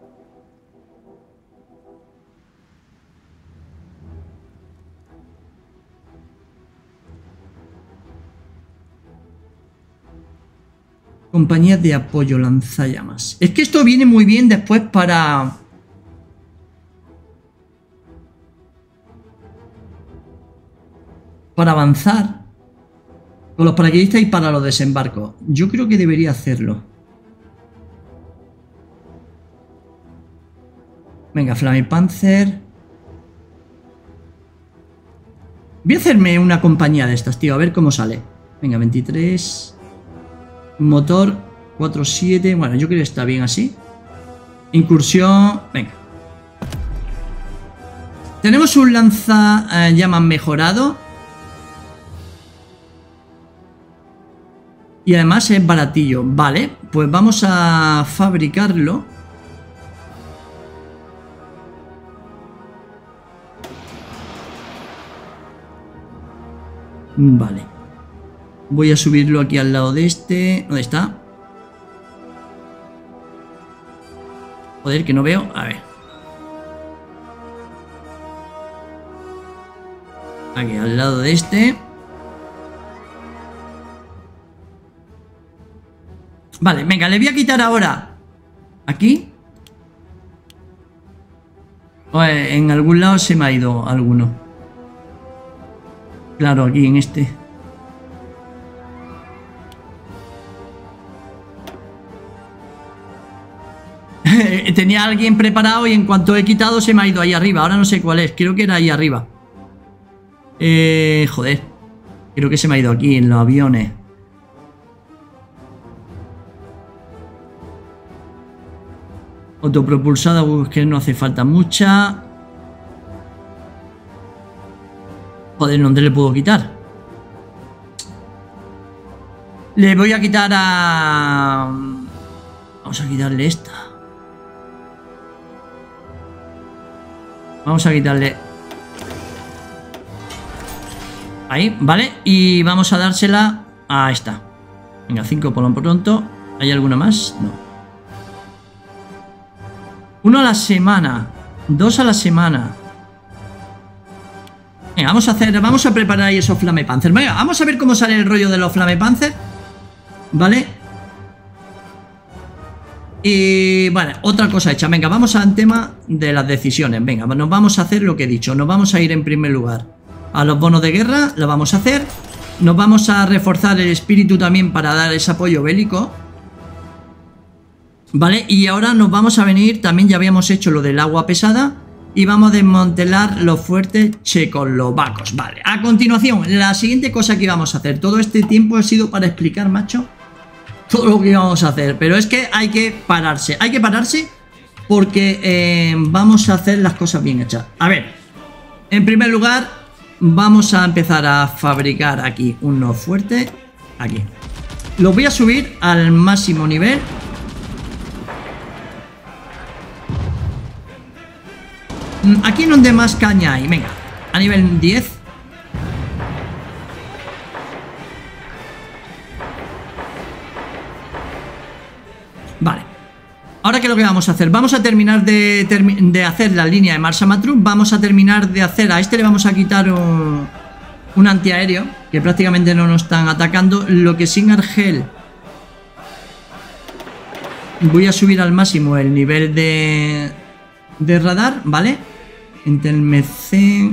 Compañía de apoyo lanzallamas. Es que esto viene muy bien después para avanzar con los paracaidistas y para los desembarcos. Yo creo que debería hacerlo. Venga, Flamepanzer. Voy a hacerme una compañía de estas, tío. A ver cómo sale. Venga, 23. Motor 4,7. Bueno, yo creo que está bien así. Incursión. Venga. Tenemos un lanzallamas mejorado. Y además es baratillo. Vale, pues vamos a fabricarlo. Vale. Voy a subirlo aquí al lado de este. ¿Dónde está? Joder, que no veo. A ver. Aquí al lado de este. Vale, venga, le voy a quitar ahora. Aquí. En algún lado se me ha ido alguno. Claro, aquí en este. Tenía a alguien preparado y en cuanto he quitado se me ha ido ahí arriba. Ahora no sé cuál es, creo que era ahí arriba. Joder. Creo que se me ha ido aquí en los aviones. Autopropulsada, que no hace falta mucha. Joder, ¿dónde le puedo quitar? Le voy a quitar a... Vamos a quitarle esta. Vamos a quitarle... Ahí, ¿vale? Y vamos a dársela a esta. Venga, 5 por lo pronto. ¿Hay alguna más? No. 1 a la semana. 2 a la semana. Venga, vamos a preparar ahí esos Flame Panzer. Venga, vamos a ver cómo sale el rollo de los Flame Panzer. ¿Vale? Y vale, otra cosa hecha. Venga, vamos al tema de las decisiones. Venga, nos vamos a hacer lo que he dicho. Nos vamos a ir en primer lugar a los bonos de guerra. Lo vamos a hacer. Nos vamos a reforzar el espíritu también para dar ese apoyo bélico. Vale, y ahora nos vamos a venir. También ya habíamos hecho lo del agua pesada. Y vamos a desmantelar los fuertes checoslovacos. Vale, a continuación, la siguiente cosa que íbamos a hacer. Todo este tiempo ha sido para explicar, macho, todo lo que íbamos a hacer. Pero es que hay que pararse. Hay que pararse porque vamos a hacer las cosas bien hechas. A ver, en primer lugar, vamos a empezar a fabricar aquí unos fuertes. Aquí. Los voy a subir al máximo nivel. Aquí es donde más caña hay. Venga, a nivel 10. Vale. Ahora, ¿qué es lo que vamos a hacer? Vamos a terminar de hacer la línea de Marsa-Matruh. Vamos a terminar de hacer... A este le vamos a quitar un antiaéreo, que prácticamente no nos están atacando. Lo que sin Argel... Voy a subir al máximo el nivel de radar, ¿vale? Entelmecén...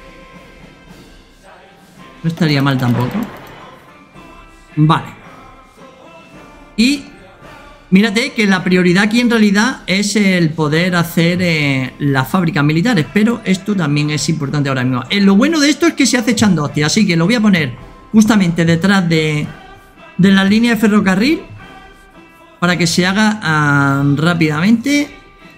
No estaría mal tampoco. Vale. Y... Mírate que la prioridad aquí en realidad es el poder hacer las fábricas militares, pero esto también es importante ahora mismo. Lo bueno de esto es que se hace echando hostia, así que lo voy a poner justamente detrás de la línea de ferrocarril para que se haga rápidamente.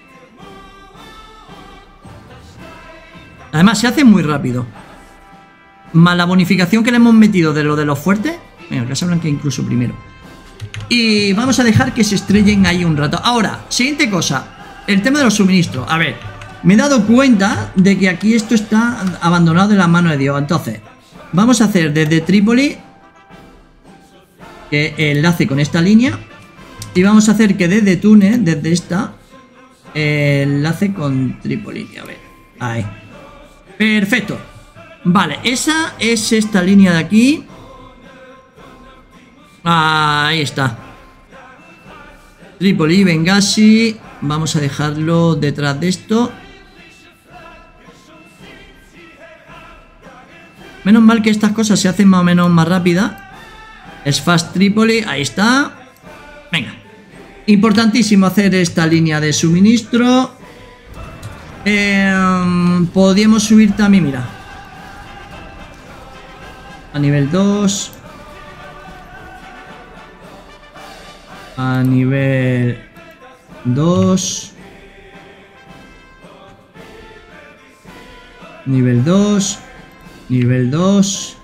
Además se hace muy rápido. Más la bonificación que le hemos metido de lo de los fuertes. Venga, Casablanca incluso primero. Y vamos a dejar que se estrellen ahí un rato. Ahora, siguiente cosa. El tema de los suministros. A ver, me he dado cuenta de que aquí esto está abandonado de la mano de Dios. Entonces, vamos a hacer desde Trípoli que enlace con esta línea. Y vamos a hacer que desde Túnez, desde esta, enlace con Trípoli. A ver, ahí. Perfecto. Vale, esa es esta línea de aquí. Ahí está. Trípoli, Bengasi. Vamos a dejarlo detrás de esto. Menos mal que estas cosas se hacen más o menos más rápidas. Es Fast Trípoli, ahí está. Venga. Importantísimo hacer esta línea de suministro. Podríamos subir también, mira. A nivel 2. A nivel 2. Nivel 2. Nivel 2.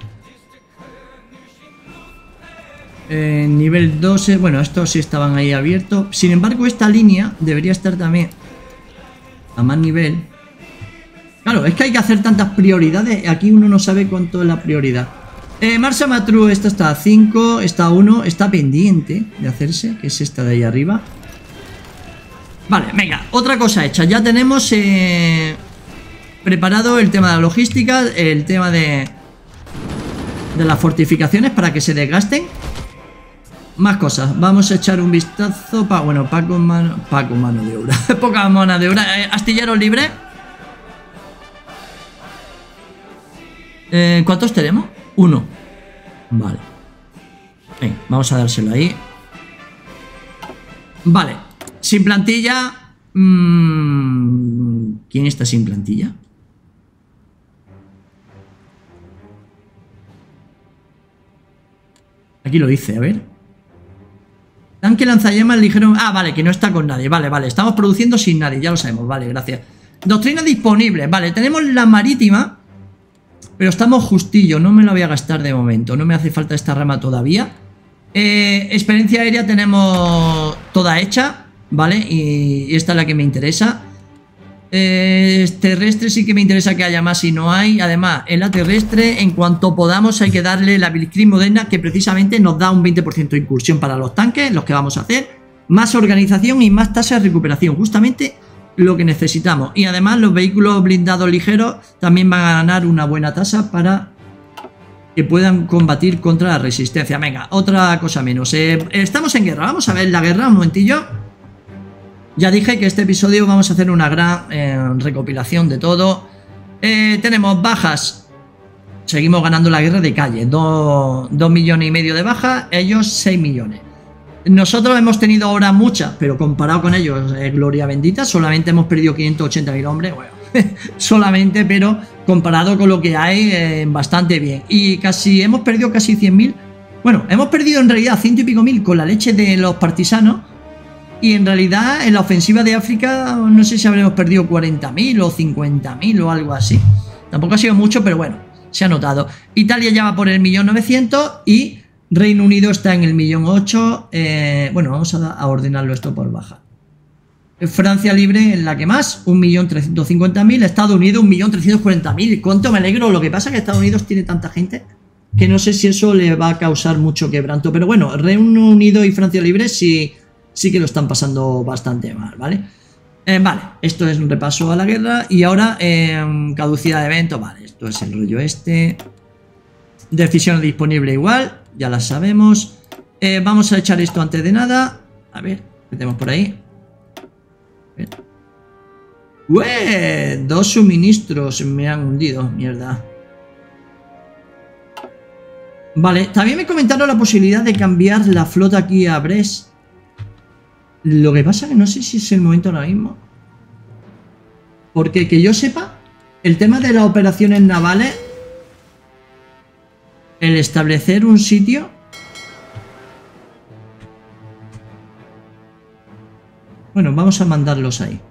Nivel 2. Bueno, estos sí estaban ahí abiertos. Sin embargo, esta línea debería estar también a más nivel. Claro, es que hay que hacer tantas prioridades. Aquí uno no sabe cuánto es la prioridad. Marsa-Matruh, esta está a 5, está a 1, está pendiente de hacerse, que es esta de ahí arriba. Vale, venga, otra cosa hecha. Ya tenemos preparado el tema de la logística, el tema de las fortificaciones para que se desgasten. Más cosas, vamos a echar un vistazo. Bueno, Paco mano de obra. Poca mano de obra. Astilleros libres. ¿Cuántos tenemos? 1. Vale. Venga, vamos a dárselo ahí. Vale. Sin plantilla. ¿Quién está sin plantilla? Aquí lo dice, a ver. Tanque lanzallamas ligero. Ah, vale, que no está con nadie. Vale, vale. Estamos produciendo sin nadie. Ya lo sabemos. Vale, gracias. Doctrina disponible. Vale, tenemos la marítima. Pero estamos justillo. No me la voy a gastar de momento. No me hace falta esta rama todavía. Experiencia aérea tenemos toda hecha. Vale, y esta es la que me interesa. Terrestre sí que me interesa que haya más si no hay. Además, en la terrestre, en cuanto podamos, hay que darle la Blitzkrieg moderna, que precisamente nos da un 20% de incursión para los tanques, los que vamos a hacer. Más organización y más tasa de recuperación, justamente lo que necesitamos. Y además los vehículos blindados ligeros también van a ganar una buena tasa para que puedan combatir contra la resistencia. Venga, otra cosa menos. Estamos en guerra, vamos a ver la guerra un momentillo. Ya dije que este episodio vamos a hacer una gran recopilación de todo. Tenemos bajas. Seguimos ganando la guerra de calle. 2 millones y medio de bajas. Ellos 6 millones. Nosotros hemos tenido ahora muchas, pero comparado con ellos, gloria bendita. Solamente hemos perdido 580.000 hombres. Bueno, solamente, pero comparado con lo que hay, bastante bien. Y casi hemos perdido casi 100.000. Bueno, hemos perdido en realidad 100 y pico mil con la leche de los partisanos. Y en realidad en la ofensiva de África no sé si habremos perdido 40.000 o 50.000 o algo así. Tampoco ha sido mucho, pero bueno, se ha notado. Italia ya va por el 1.900.000 y Reino Unido está en el 1.800.000. Bueno, vamos a ordenarlo esto por baja. Francia libre en la que más, 1.350.000. Estados Unidos 1.340.000. ¿Cuánto me alegro? Lo que pasa es que Estados Unidos tiene tanta gente que no sé si eso le va a causar mucho quebranto. Pero bueno, Reino Unido y Francia libre sí que lo están pasando bastante mal, ¿vale? Vale, esto es un repaso a la guerra. Y ahora, caducidad de evento. Vale, esto es el rollo este. Decisión disponible igual, ya la sabemos. Vamos a echar esto antes de nada. A ver, ¿qué tenemos por ahí? ¡Ué! 2 suministros me han hundido, mierda. Vale, también me comentaron la posibilidad de cambiar la flota aquí a Brest. Lo que pasa es que no sé si es el momento ahora mismo. Porque que yo sepa, el tema de las operaciones navales, el establecer un sitio, bueno, vamos a mandarlos ahí.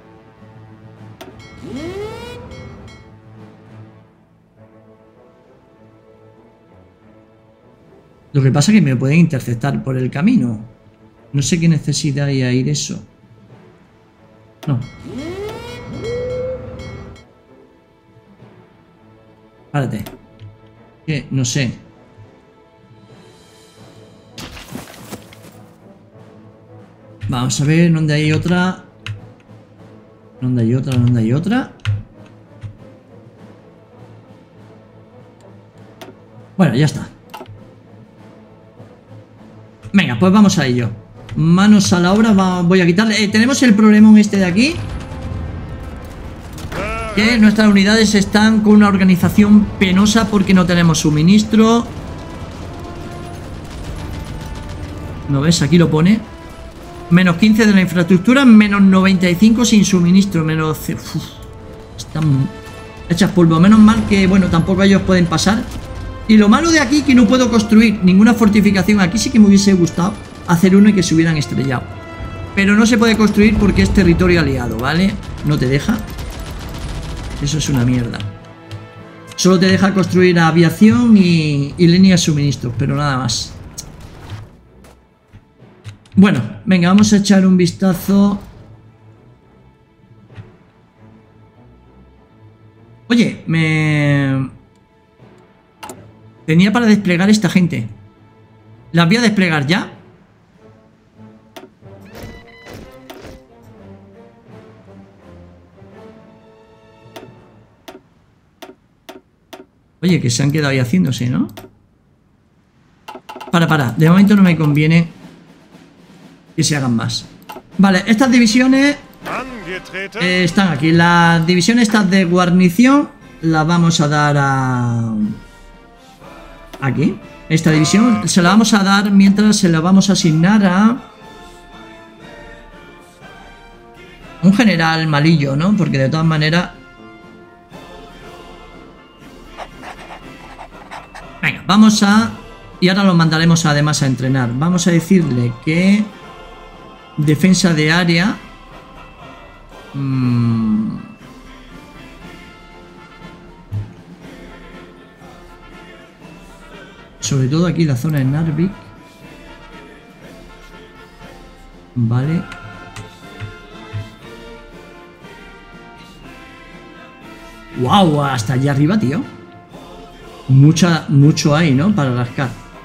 Lo que pasa es que me pueden interceptar por el camino. No sé qué necesitaría ir eso. No. Párate. Que no sé. Vamos a ver dónde hay otra. ¿Dónde hay otra? ¿Dónde hay otra? Bueno, ya está. Venga, pues vamos a ello. Manos a la obra, voy a quitarle. Tenemos el problemón este de aquí. Que nuestras unidades están con una organización penosa porque no tenemos suministro. ¿No ves? Aquí lo pone. Menos 15 de la infraestructura, menos 95 sin suministro. Menos... Uf, están hechas polvo. Menos mal que, bueno, tampoco ellos pueden pasar. Y lo malo de aquí que no puedo construir ninguna fortificación. Aquí sí que me hubiese gustado hacer uno y que se hubieran estrellado. Pero no se puede construir porque es territorio aliado, ¿vale? No te deja. Eso es una mierda. Solo te deja construir aviación y líneas de suministros, pero nada más. Bueno, venga, vamos a echar un vistazo. Oye, tenía para desplegar esta gente. ¿Las voy a desplegar ya? Oye, que se han quedado ahí haciéndose, ¿no? Para. De momento no me conviene que se hagan más. Vale, estas divisiones están aquí. Las divisiones estas de guarnición las vamos a dar a... Aquí. Esta división se la vamos a dar mientras se la vamos a asignar a... un general malillo, ¿no? Porque de todas maneras... Venga, vamos a Y ahora los mandaremos además a entrenar. Vamos a decirle que... defensa de área... sobre todo aquí la zona de Narvik. Vale. ¡Wow! Hasta allá arriba, tío. Mucho hay, ¿no? Para rascar.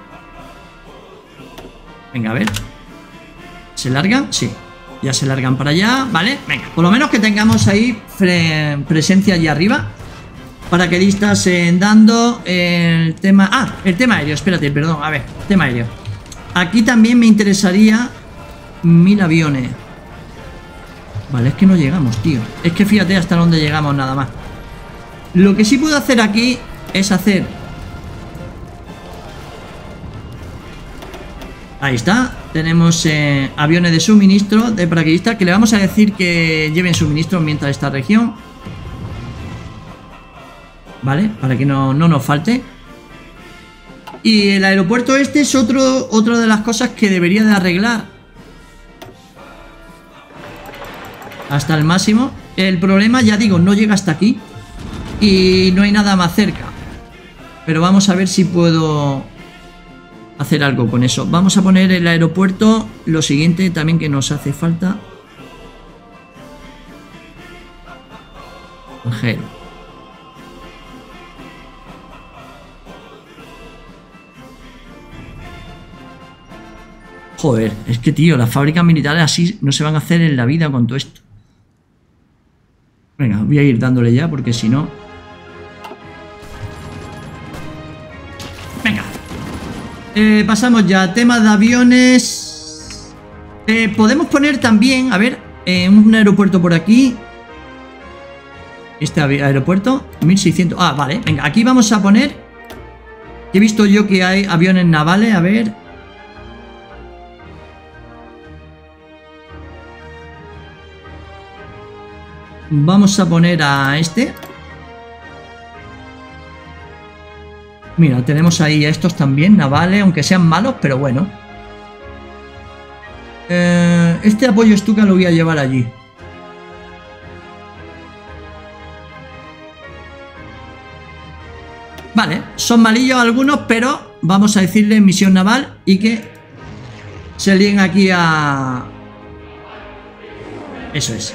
Venga, a ver. ¿Se largan? Sí. Ya se largan para allá, ¿vale? Venga, por lo menos que tengamos ahí presencia allá arriba. Paracaidistas dando el tema... Ah, el tema aéreo, espérate, perdón. A ver, tema aéreo. Aquí también me interesaría 1000 aviones. Vale, es que no llegamos, tío. Es que fíjate hasta dónde llegamos nada más. Lo que sí puedo hacer aquí es hacer... Ahí está. Tenemos aviones de suministro de paracaidistas que le vamos a decir que lleven suministro mientras esta región. Vale, para que no nos falte. Y el aeropuerto este es otra de las cosas que debería de arreglar hasta el máximo. El problema, ya digo, no llega hasta aquí y no hay nada más cerca. Pero vamos a ver si puedo hacer algo con eso. Vamos a poner el aeropuerto. Lo siguiente también que nos hace falta. Gel. Joder, es que tío, las fábricas militares así no se van a hacer en la vida con todo esto. Venga, voy a ir dándole ya porque si no... Venga. Pasamos ya. Tema de aviones. Podemos poner también, a ver, un aeropuerto por aquí. Este aeropuerto, 1600. Ah, vale, venga, aquí vamos a poner... He visto yo que hay aviones navales, a ver... Vamos a poner a este. Mira, tenemos ahí a estos también, navales, aunque sean malos, pero bueno. Este apoyo Stuka lo voy a llevar allí. Vale, son malillos algunos, pero vamos a decirle misión naval y que se líen aquí a... Eso es.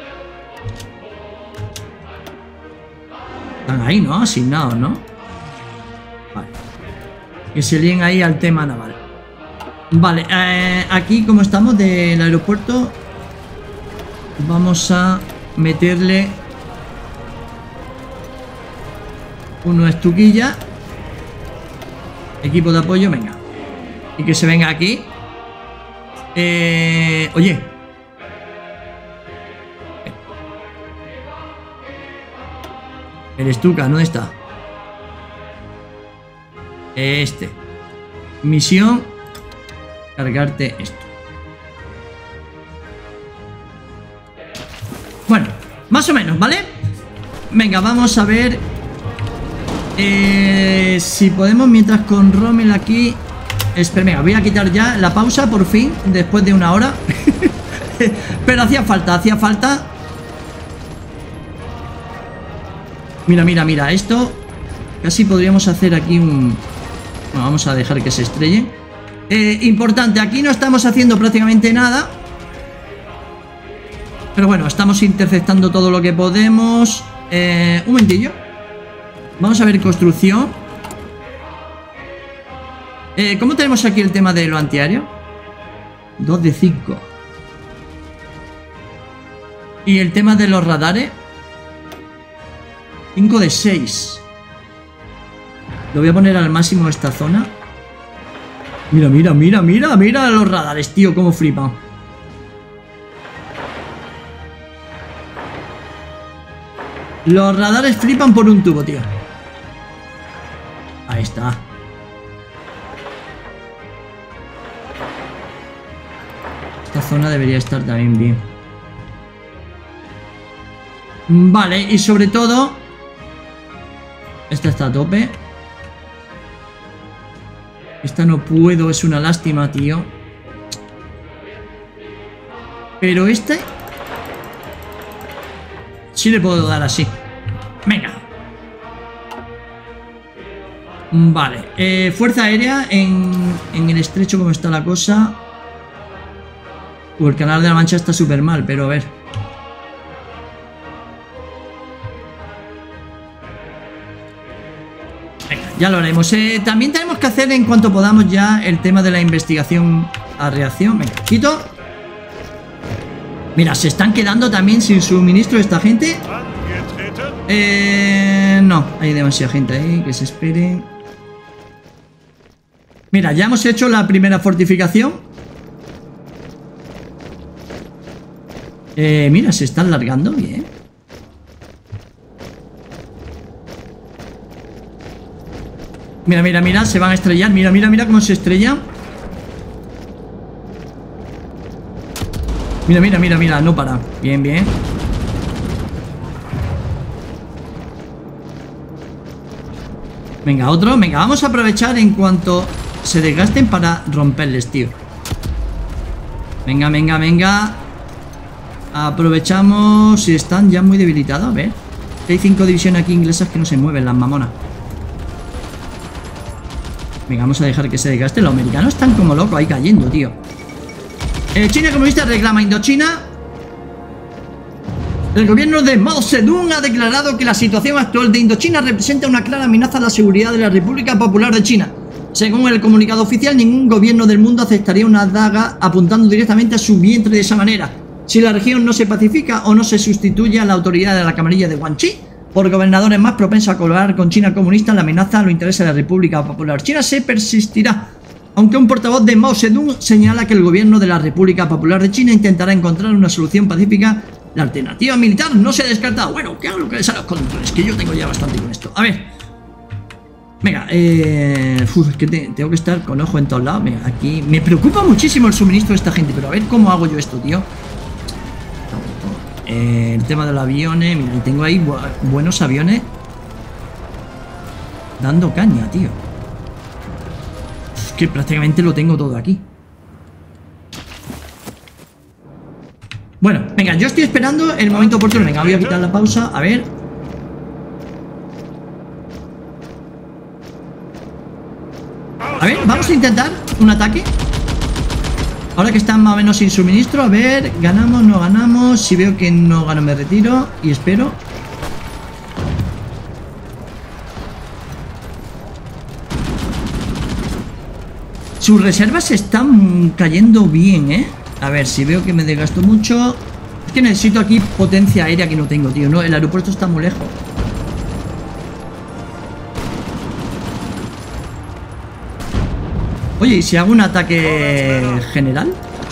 Están ahí, ¿no? Asignados, ¿no? Vale. Que se líen ahí al tema naval. Vale, aquí como estamos del aeropuerto, vamos a meterle uno estuquilla. Equipo de apoyo, venga. Y que se venga aquí. Oye. El Stuka, ¿dónde está? Este. Misión. Cargarte esto. Bueno, más o menos, ¿vale? Venga, vamos a ver si podemos, mientras con Rommel aquí. Espera, venga, voy a quitar ya la pausa por fin, después de una hora. Pero hacía falta. Mira, mira, mira, esto casi podríamos hacer aquí un... Bueno, vamos a dejar que se estrelle. Importante, aquí no estamos haciendo prácticamente nada. Pero bueno, estamos interceptando todo lo que podemos. Un momentillo. Vamos a ver construcción. ¿Cómo tenemos aquí el tema de lo antiaéreo? 2 de 5. ¿Y el tema de los radares? 5 de 6. Lo voy a poner al máximo esta zona. Mira, mira, mira, mira, mira los radares, tío, cómo flipan. Los radares flipan por un tubo, tío. Ahí está. Esta zona debería estar también bien. Vale, y sobre todo... Esta está a tope. Esta no puedo, es una lástima, tío. Pero este... sí le puedo dar así. Venga. Vale. Fuerza aérea en el estrecho, como está la cosa. El Canal de la Mancha está súper mal, pero a ver. Venga, ya lo haremos. También tenemos que hacer en cuanto podamos ya el tema de la investigación a reacción. Venga, quito. Mira, se están quedando también sin suministro esta gente. No, hay demasiada gente ahí, que se esperen. Mira, ya hemos hecho la primera fortificación. Mira, se están largando bien. Mira, mira, mira, se van a estrellar. Mira, mira, mira cómo se estrellan. Mira, mira, mira, mira, no para. Bien, bien. Venga, otro. Venga, vamos a aprovechar en cuanto se desgasten para romperles, tío. Venga, venga, venga. Aprovechamos. Si están ya muy debilitados, a ver. Hay 5 divisiones aquí inglesas que no se mueven, las mamonas. Venga, vamos a dejar que se desgaste. Los americanos están como locos ahí cayendo, tío. China comunista reclama Indochina. El gobierno de Mao Zedong ha declarado que la situación actual de Indochina representa una clara amenaza a la seguridad de la República Popular de China. Según el comunicado oficial, ningún gobierno del mundo aceptaría una daga apuntando directamente a su vientre de esa manera. Si la región no se pacifica o no se sustituye a la autoridad de la camarilla de Guangxi por gobernadores más propensos a colaborar con China comunista, la amenaza a los intereses de la República Popular China se persistirá. Aunque un portavoz de Mao Zedong señala que el gobierno de la República Popular de China intentará encontrar una solución pacífica, la alternativa militar no se descarta. Bueno, que hagan lo que les haga los controles, que yo tengo ya bastante con esto. A ver. Venga, es que tengo que estar con ojo en todos lados. Venga, aquí me preocupa muchísimo el suministro de esta gente, pero a ver cómo hago yo esto, tío. El tema de los aviones, mira, tengo ahí buenos aviones dando caña, tío. Es que prácticamente lo tengo todo aquí. Bueno, venga, yo estoy esperando el momento oportuno. Venga, voy a quitar la pausa, a ver. A ver, vamos a intentar un ataque. Ahora que están más o menos sin suministro, a ver, ganamos, no ganamos. Si veo que no gano me retiro y espero. Sus reservas están cayendo bien, ¿eh? A ver, si veo que me desgasto mucho. Es que necesito aquí potencia aérea que no tengo, tío, ¿no? El aeropuerto está muy lejos. Oye, ¿y si hago un ataque general?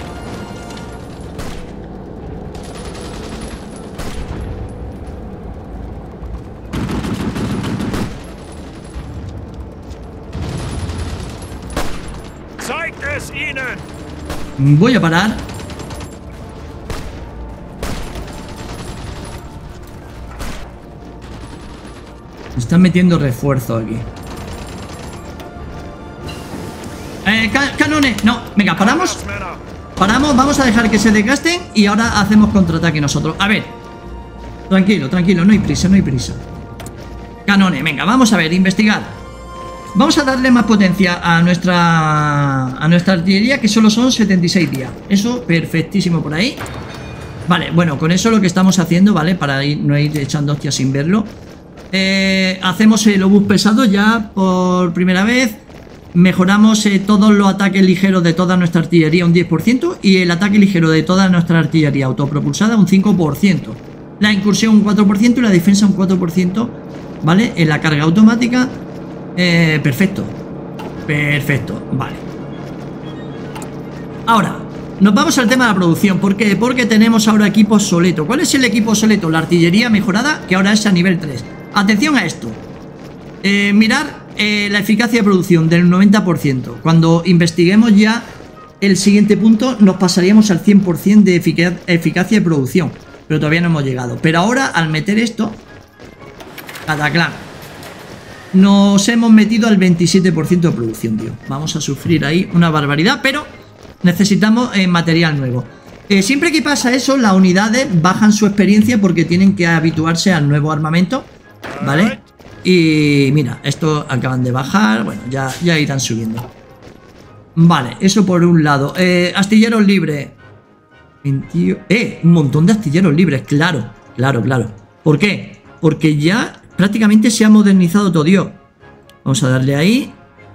Voy a parar. Me están metiendo refuerzo aquí. Canones, no, venga, paramos. Paramos, vamos a dejar que se desgasten y ahora hacemos contraataque nosotros. A ver, tranquilo, tranquilo, no hay prisa, no hay prisa. Canones, venga, vamos a ver, investigar. Vamos a darle más potencia a nuestra artillería, que solo son 76 días. Eso, perfectísimo por ahí. Vale, bueno, con eso lo que estamos haciendo, ¿vale? Para no ir echando hostias sin verlo. Hacemos el obús pesado ya por primera vez. Mejoramos todos los ataques ligeros de toda nuestra artillería un 10% y el ataque ligero de toda nuestra artillería autopropulsada un 5%. La incursión un 4% y la defensa un 4%, ¿vale? En la carga automática, perfecto. Perfecto, vale. Ahora, nos vamos al tema de la producción. ¿Por qué? Porque tenemos ahora equipo obsoleto. ¿Cuál es el equipo obsoleto? La artillería mejorada, que ahora es a nivel 3. Atención a esto. Mirar la eficacia de producción del 90%. Cuando investiguemos ya el siguiente punto, nos pasaríamos al 100% de eficacia de producción. Pero todavía no hemos llegado. Pero ahora, al meter esto, cataclán. nos hemos metido al 27% de producción, tío. Vamos a sufrir ahí una barbaridad, pero necesitamos material nuevo. Siempre que pasa eso, las unidades bajan su experiencia porque tienen que habituarse al nuevo armamento, ¿vale? Y mira, estos acaban de bajar, bueno, ya irán subiendo. Vale, eso por un lado. Astilleros libres. Un montón de astilleros libres, claro. ¿Por qué? Porque ya prácticamente se ha modernizado todo, Dios. Vamos a darle ahí.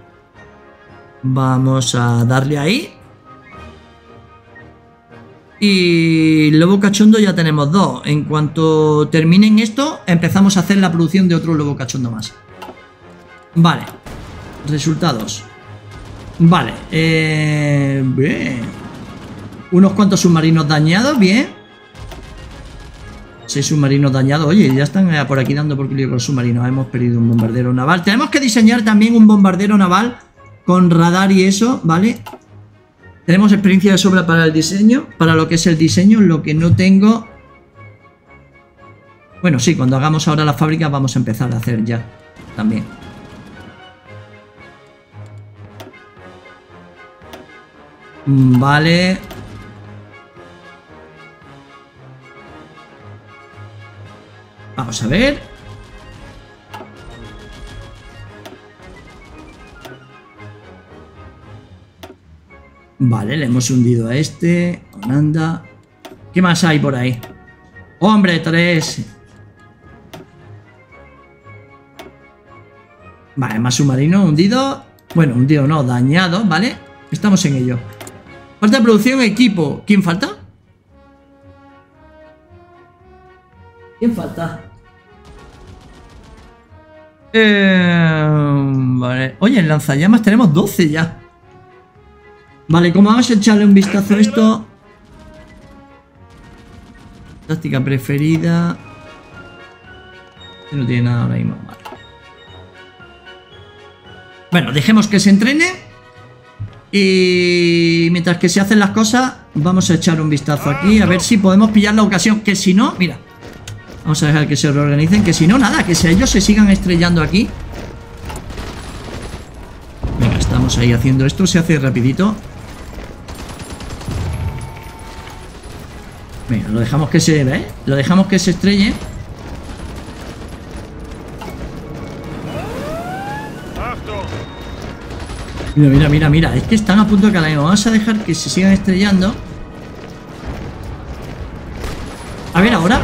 Vamos a darle ahí. Y lobo cachondo ya tenemos 2. En cuanto terminen esto, empezamos a hacer la producción de otro lobo cachondo más. Vale. Resultados. Vale. Bien. Unos cuantos submarinos dañados, bien. 6 submarinos dañados. Oye, ya están por aquí dando por culo con los submarinos. Hemos perdido un bombardero naval. Tenemos que diseñar también un bombardero naval con radar y eso, ¿vale? Tenemos experiencia de sobra para el diseño, para lo que es el diseño. Lo que no tengo... Bueno, sí, cuando hagamos ahora la fábrica vamos a empezar a hacer ya también. Vale. Vamos a ver. Vale, le hemos hundido a este. Anda. ¿Qué más hay por ahí? ¡Hombre, 3! Vale, más submarino hundido. Bueno, hundido no, dañado, ¿vale? Estamos en ello. Falta producción, equipo. ¿Quién falta? ¿Quién falta? Vale. Oye, en lanzallamas tenemos 12 ya. Vale, como vamos a echarle un vistazo a esto. Táctica preferida. No tiene nada ahora mismo. Vale. Bueno, dejemos que se entrene. Y mientras que se hacen las cosas, vamos a echar un vistazo aquí. A ver si podemos pillar la ocasión. Que si no, mira. Vamos a dejar que se reorganicen. Que si no, nada, que si ellos se sigan estrellando aquí. Venga, estamos ahí haciendo esto. Se hace rapidito. Venga, lo dejamos que se... ¿eh? Lo dejamos que se estrelle. Mira. Es que están a punto de caer. Vamos a dejar que se sigan estrellando. A ver ahora.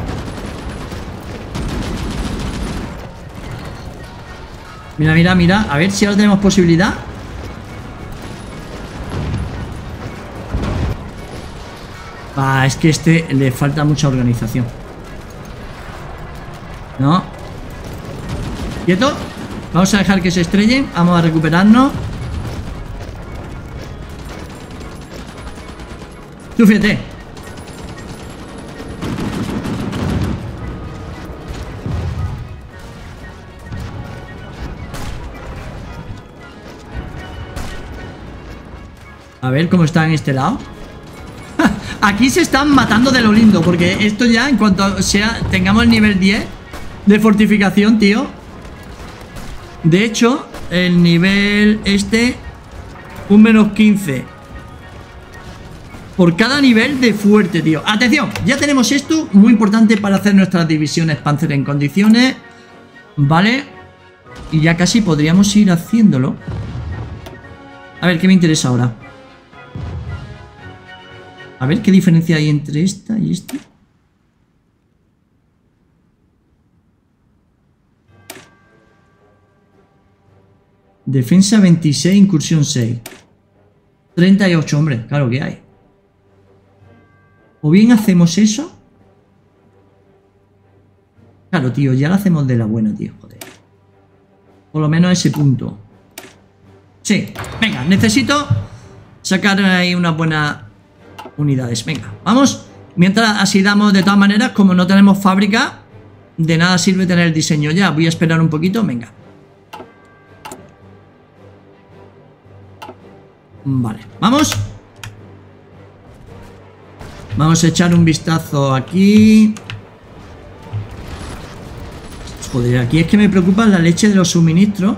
Mira. A ver si ahora tenemos posibilidad. Es que este le falta mucha organización. No. Quieto. Vamos a dejar que se estrellen. Vamos a recuperarnos. Tú fíjate. A ver cómo está en este lado. Aquí se están matando de lo lindo, porque esto ya, en cuanto tengamos el nivel 10 de fortificación, tío. De hecho, el nivel un menos 15 por cada nivel de fuerte, tío. Atención, ya tenemos esto, muy importante para hacer nuestras divisiones Panzer en condiciones. Vale. Y ya casi podríamos ir haciéndolo. A ver, ¿qué me interesa ahora? A ver qué diferencia hay entre esta y esta. Defensa 26, incursión 6. 38, hombre, claro que hay. O bien hacemos eso. Claro, tío, ya lo hacemos de la buena, tío, joder. Por lo menos a ese punto. Sí, venga, necesito sacar ahí unas buenas unidades. Venga, vamos. Mientras así damos, de todas maneras, como no tenemos fábrica, de nada sirve tener el diseño ya. Voy a esperar un poquito, venga. Vale, vamos. Vamos a echar un vistazo aquí. Joder, aquí es que me preocupa la leche de los suministros.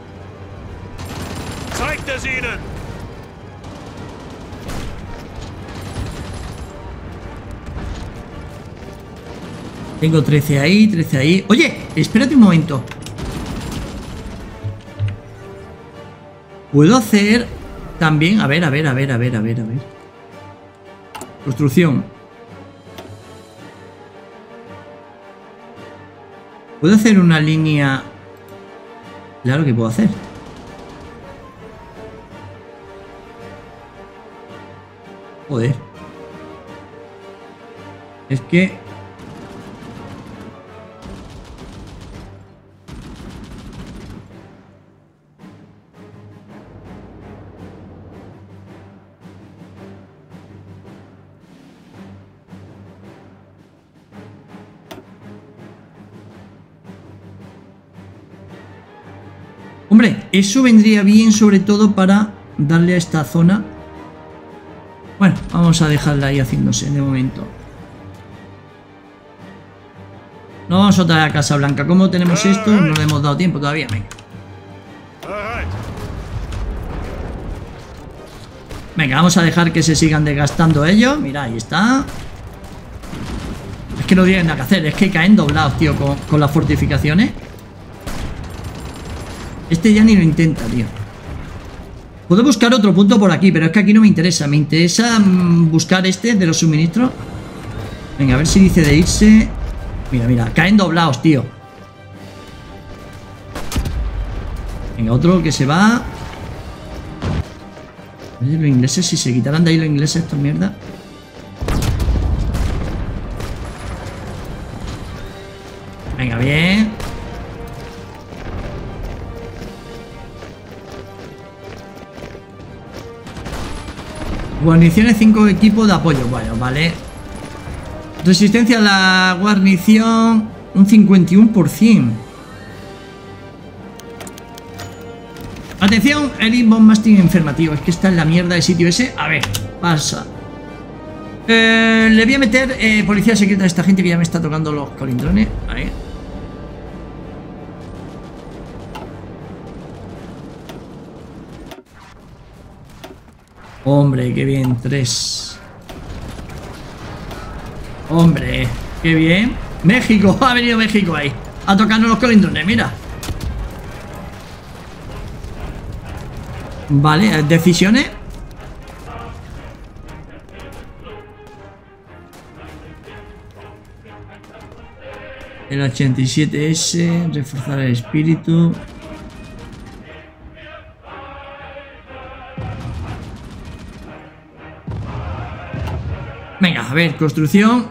Tengo 13 ahí, 13 ahí. Oye, espérate un momento. Puedo hacer también... A ver. Construcción. ¿Puedo hacer una línea? Claro que puedo hacer. Joder. Es que... Hombre, eso vendría bien sobre todo para darle a esta zona. Bueno, vamos a dejarla ahí haciéndose de momento. No vamos a traer a Casa Blanca. ¿Cómo tenemos esto? No le hemos dado tiempo todavía. Venga. Venga, vamos a dejar que se sigan desgastando ellos. Mira, ahí está. Es que no tienen nada que hacer. Es que caen doblados, tío, con las fortificaciones. Este ya ni lo intenta, tío. Puedo buscar otro punto por aquí, pero es que aquí no me interesa. Me interesa buscar este de los suministros. Venga, a ver si dice de irse. Mira, caen doblados, tío. Venga, otro que se va. Oye, los ingleses, si se quitaran de ahí los ingleses, esto es mierda. Venga, bien. Guarniciones, 5 equipos de apoyo. Bueno, vale. Resistencia a la guarnición, un 51%. Atención, el bombasting enfermativo. Es que está en la mierda de sitio ese. A ver, pasa. Le voy a meter policía secreta a esta gente que ya me está tocando los colindrones. Ahí. Hombre, qué bien, 3. Hombre, qué bien. México, ha venido México ahí a tocarnos los colindrones, mira. Vale, decisiones. El 87S, reforzar el espíritu. Venga, a ver, construcción.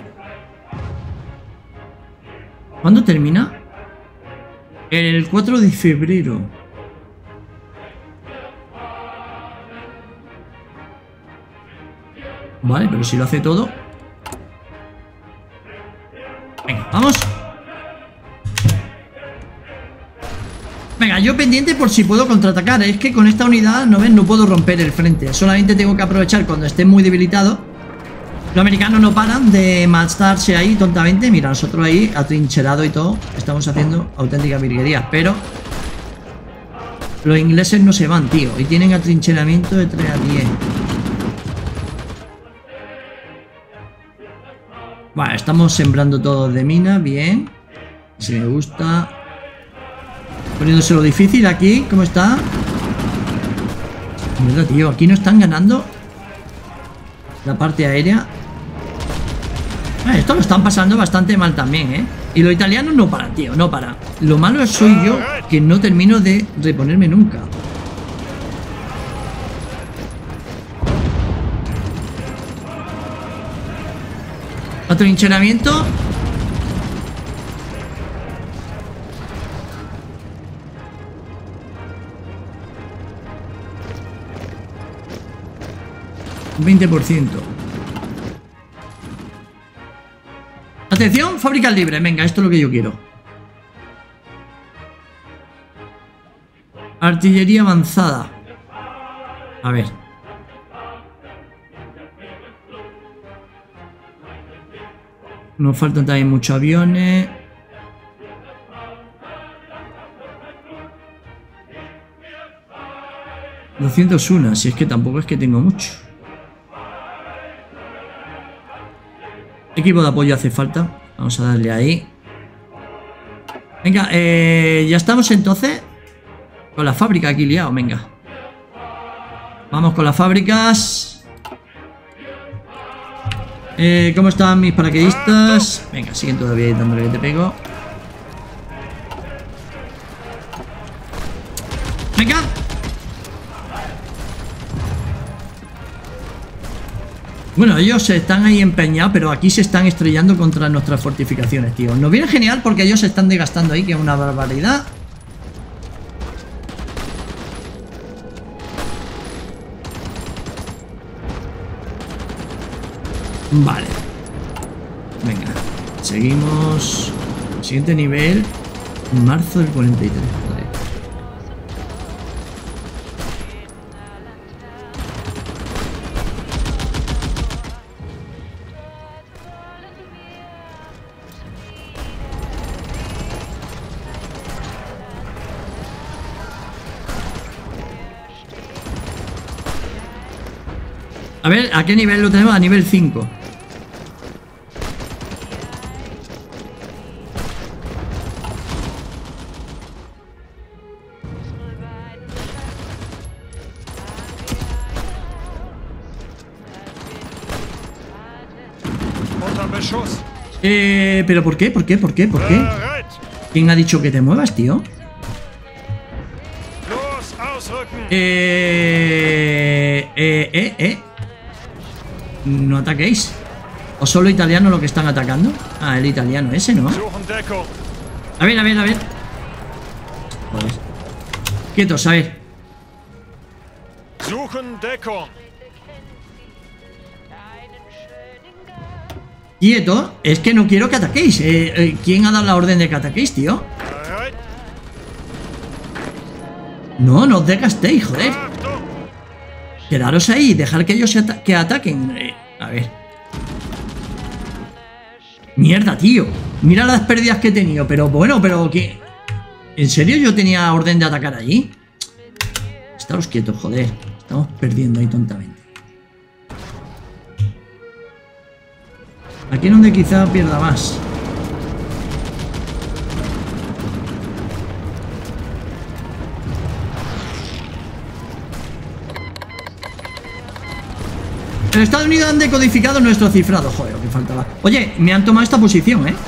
¿Cuándo termina? El 4 de febrero. Vale, pero si lo hace todo. Venga, vamos. Venga, yo pendiente por si puedo contraatacar. Es que con esta unidad, ¿no ven? No puedo romper el frente. Solamente tengo que aprovechar cuando esté muy debilitado. Los americanos no paran de matarse ahí tontamente. Mira, nosotros ahí, atrincherado y todo, estamos haciendo auténticas virguerías. Pero los ingleses no se van, tío. Y tienen atrincheramiento de 3 a 10. Vale, estamos sembrando todo de mina. Bien. Si me gusta. Poniéndoselo difícil aquí. ¿Cómo está? Mierda, tío. Aquí no están ganando la parte aérea. Esto lo están pasando bastante mal también, ¿eh? Y los italianos no paran, tío, no paran. Lo malo soy yo, que no termino de reponerme nunca. Atrincheramiento. Un 20%. Atención, fábricas libres. Venga, esto es lo que yo quiero. Artillería avanzada. A ver. Nos faltan también muchos aviones. 201, si es que tampoco es que tengo mucho. Equipo de apoyo hace falta. Vamos a darle ahí. Venga, ya estamos entonces con la fábrica aquí liado, venga. Vamos con las fábricas. ¿Cómo están mis paracaidistas? Venga, siguen todavía ahí dándole que te pego. Venga. Bueno, ellos están ahí empeñados, pero aquí se están estrellando contra nuestras fortificaciones, tío. Nos viene genial porque ellos se están desgastando ahí, que es una barbaridad. Vale. Venga, seguimos. Siguiente nivel. Marzo del 43. Joder. A ver, ¿a qué nivel lo tenemos? A nivel 5. ¿Pero por qué? ¿Por qué? ¿Por qué? ¿Por qué? ¿Quién ha dicho que te muevas, tío? No ataquéis. ¿O solo italiano lo que están atacando? Ah, el italiano ese, ¿no? A ver, a ver, a ver. Joder. Quietos, a ver. Quieto, es que no quiero que ataquéis. ¿Quién ha dado la orden de que ataquéis, tío? No, no os desgastéis, joder. Quedaros ahí, dejar que ellos que ataquen. A ver. Mierda, tío. Mira las pérdidas que he tenido. Pero bueno, pero ¿qué? ¿En serio yo tenía orden de atacar allí? Estaos quietos, joder. Estamos perdiendo ahí tontamente. Aquí es donde quizá pierda más. En Estados Unidos han decodificado nuestro cifrado. Joder, lo que faltaba. Oye, me han tomado esta posición, ¿eh?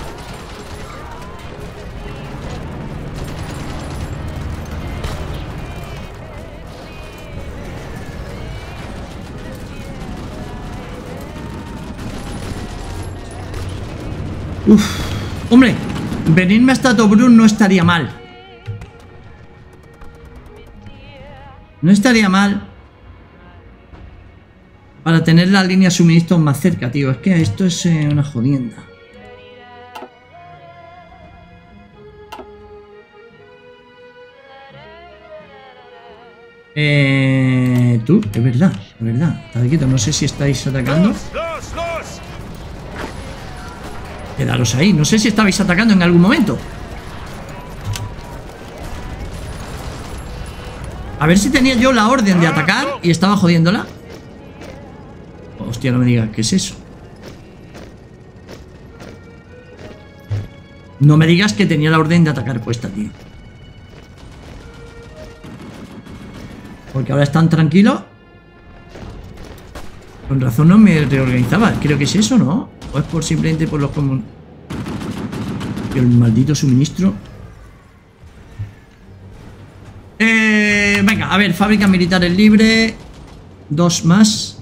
Uf, hombre, venirme hasta Tobruk no estaría mal. No estaría mal. Para tener la línea de suministros más cerca, tío. Es que esto es una jodienda. Tú, es verdad, es verdad. Está quieto, no sé si estáis atacando. Quedaros ahí, no sé si estabais atacando en algún momento. A ver si tenía yo la orden de atacar y estaba jodiéndola. Hostia, no me digas qué es eso. No me digas que tenía la orden de atacar puesta, tío. Porque ahora están tranquilos. Con razón no me reorganizaba. Creo que es eso, ¿no? O es por simplemente por los comunes. El maldito suministro. Venga, a ver, fábricas militares libres. 2 más.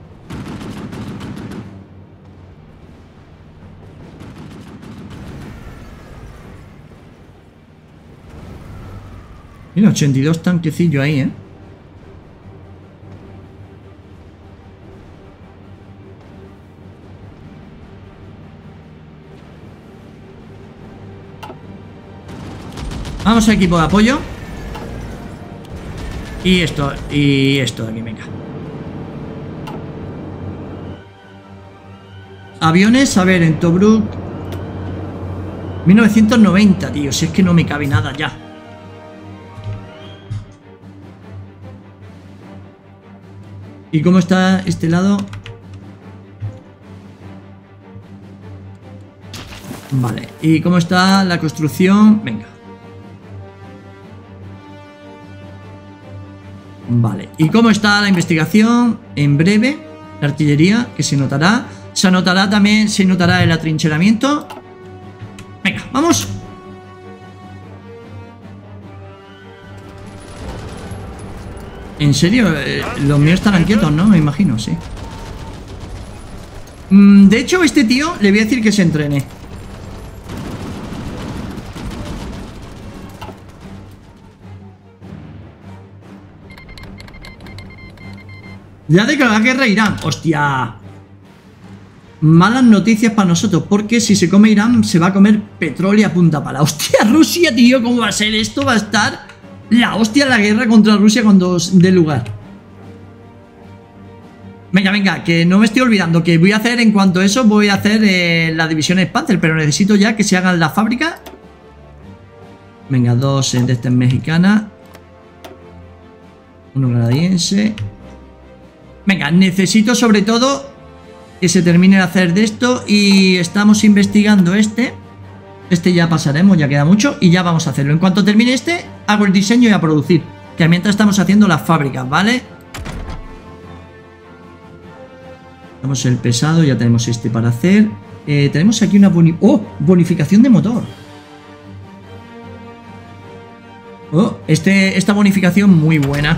Mira, 82 tanquecillos ahí, ¿eh? Vamos a equipo de apoyo. Y esto de aquí, venga. Aviones, a ver, en Tobruk 1990, tío. Si es que no me cabe nada ya. ¿Y cómo está este lado? Vale. ¿Y cómo está la construcción? Venga. Vale. ¿Y cómo está la investigación? En breve. La artillería, que se notará. Se notará también, se notará el atrincheramiento. Venga, vamos. En serio, los míos estarán quietos, ¿no? Me imagino, sí. De hecho, este tío le voy a decir que se entrene. Ya declaró la guerra a Irán. ¡Hostia! Malas noticias para nosotros, porque si se come Irán, se va a comer petróleo a punta pala. ¡Hostia, Rusia, tío! ¿Cómo va a ser esto? Va a estar la hostia la guerra contra Rusia cuando dé lugar. Venga, venga, que no me estoy olvidando. Que voy a hacer, en cuanto a eso, voy a hacer las divisiones Panzer. Pero necesito ya que se hagan las fábricas. Venga, 2 de estas mexicanas. 1 canadiense. Venga, necesito sobre todo que se termine de hacer de esto. Y estamos investigando este. Este ya pasaremos, ya queda mucho. Y ya vamos a hacerlo. En cuanto termine este, hago el diseño y a producir. Que mientras estamos haciendo las fábricas, ¿vale? Tenemos el pesado, ya tenemos este para hacer. Tenemos aquí una bonificación de motor. Oh, esta bonificación muy buena.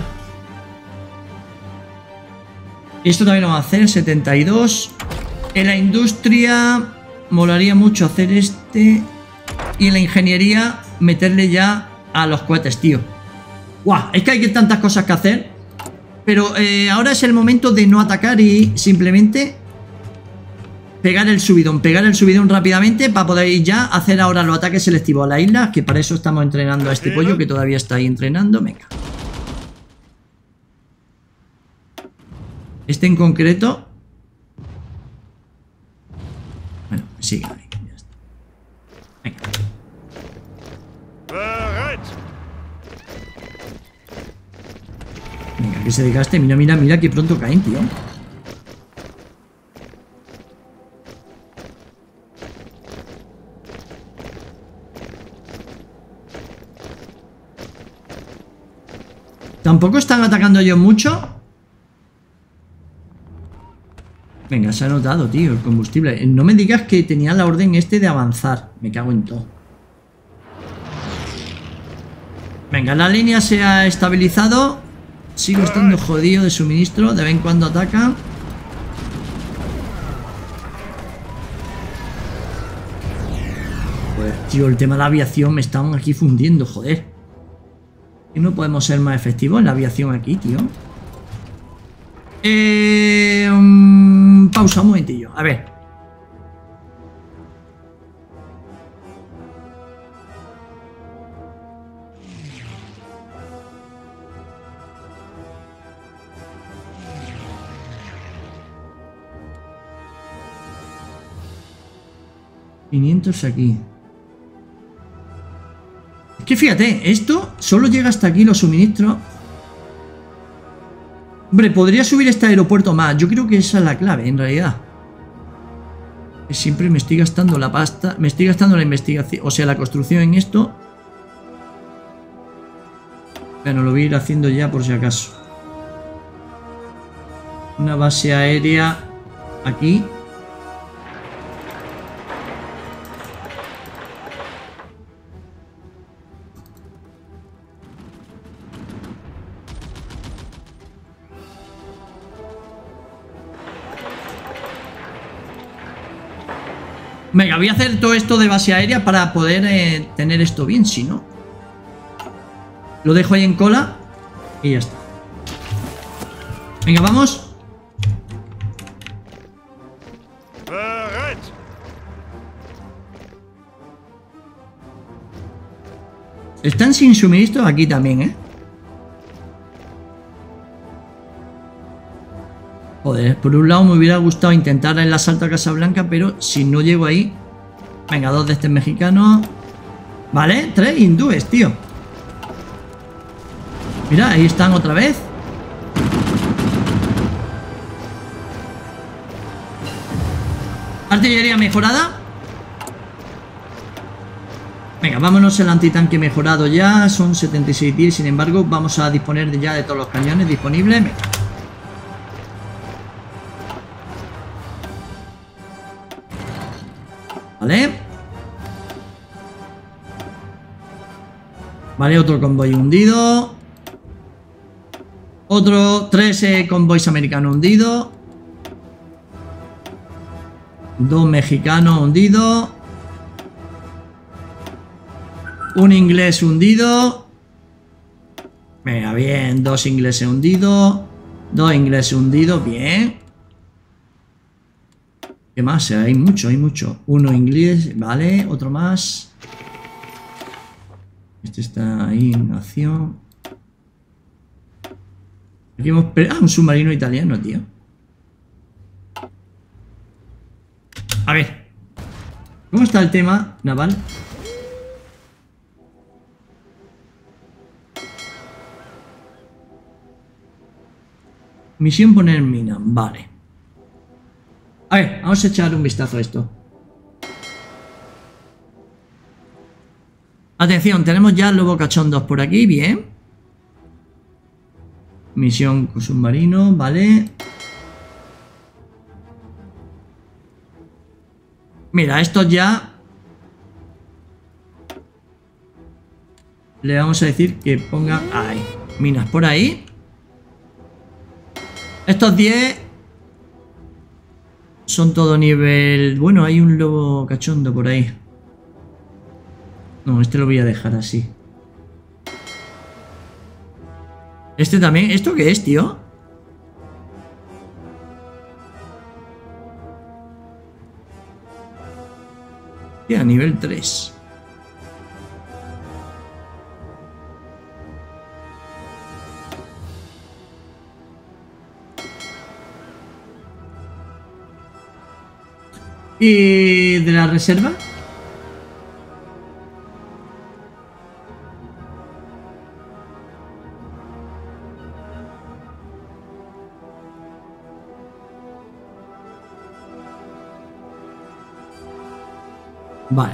Esto también lo vamos a hacer, 72. En la industria molaría mucho hacer este. Y en la ingeniería meterle ya a los cohetes, tío. ¡Guau! Es que hay tantas cosas que hacer. Pero ahora es el momento de no atacar y simplemente pegar el subidón rápidamente para poder ya hacer ahora los ataques selectivos a la isla, que para eso estamos entrenando a este pollo que todavía está ahí entrenando. Venga. Este en concreto. Bueno, sigue ahí. Ya está. Venga. Venga, que se desgaste. Mira, mira, mira que pronto caen, tío. Tampoco están atacando ellos mucho. Venga, se ha notado, tío, el combustible. No me digas que tenía la orden este de avanzar. Me cago en todo. Venga, la línea se ha estabilizado. Sigo estando jodido de suministro. De vez en cuando atacan. Pues, tío, el tema de la aviación me están aquí fundiendo, joder. ¿Y no podemos ser más efectivos en la aviación aquí, tío? Pausa un momentillo, a ver. $500 aquí. Es que fíjate, esto solo llega hasta aquí los suministros. Hombre, podría subir este aeropuerto más. Yo creo que esa es la clave, en realidad. Siempre me estoy gastando la pasta. Me estoy gastando la investigación, o sea, la construcción en esto. Bueno, lo voy a ir haciendo ya por si acaso. Una base aérea aquí. Venga, voy a hacer todo esto de base aérea para poder tener esto bien, si no. Lo dejo ahí en cola y ya está. Venga, vamos. Están sin suministro aquí también, ¿eh? Joder, por un lado me hubiera gustado intentar el asalto a Casablanca, pero si no llego ahí... Venga, 2 de este mexicano. Vale, 3 hindúes, tío. Mira, ahí están otra vez. Artillería mejorada. Venga, vámonos el antitanque mejorado ya. Son 76 tiros, sin embargo, vamos a disponer ya de todos los cañones disponibles. Venga. Vale. Vale, otro convoy hundido. Otro 3 convoys americanos hundidos. 2 mexicanos hundidos. Un inglés hundido. Venga, bien. 2 ingleses hundidos. 2 ingleses hundidos. Bien. ¿Qué más? Hay mucho, hay mucho. 1 inglés. Vale, otro más. Este está ahí en acción. Aquí hemos... Ah, un submarino italiano, tío. A ver. ¿Cómo está el tema naval? Misión poner mina. Vale. A ver, vamos a echar un vistazo a esto. Atención, tenemos ya lobo cachondos por aquí, bien. Misión con submarino, vale. Mira, estos ya... Le vamos a decir que ponga... Ahí, minas por ahí. Estos 10... Son todo nivel... Bueno, hay un lobo cachondo por ahí. No, este lo voy a dejar así. Este también... ¿Esto qué es, tío? Tío, a nivel 3. ¿Y de la reserva? Vale.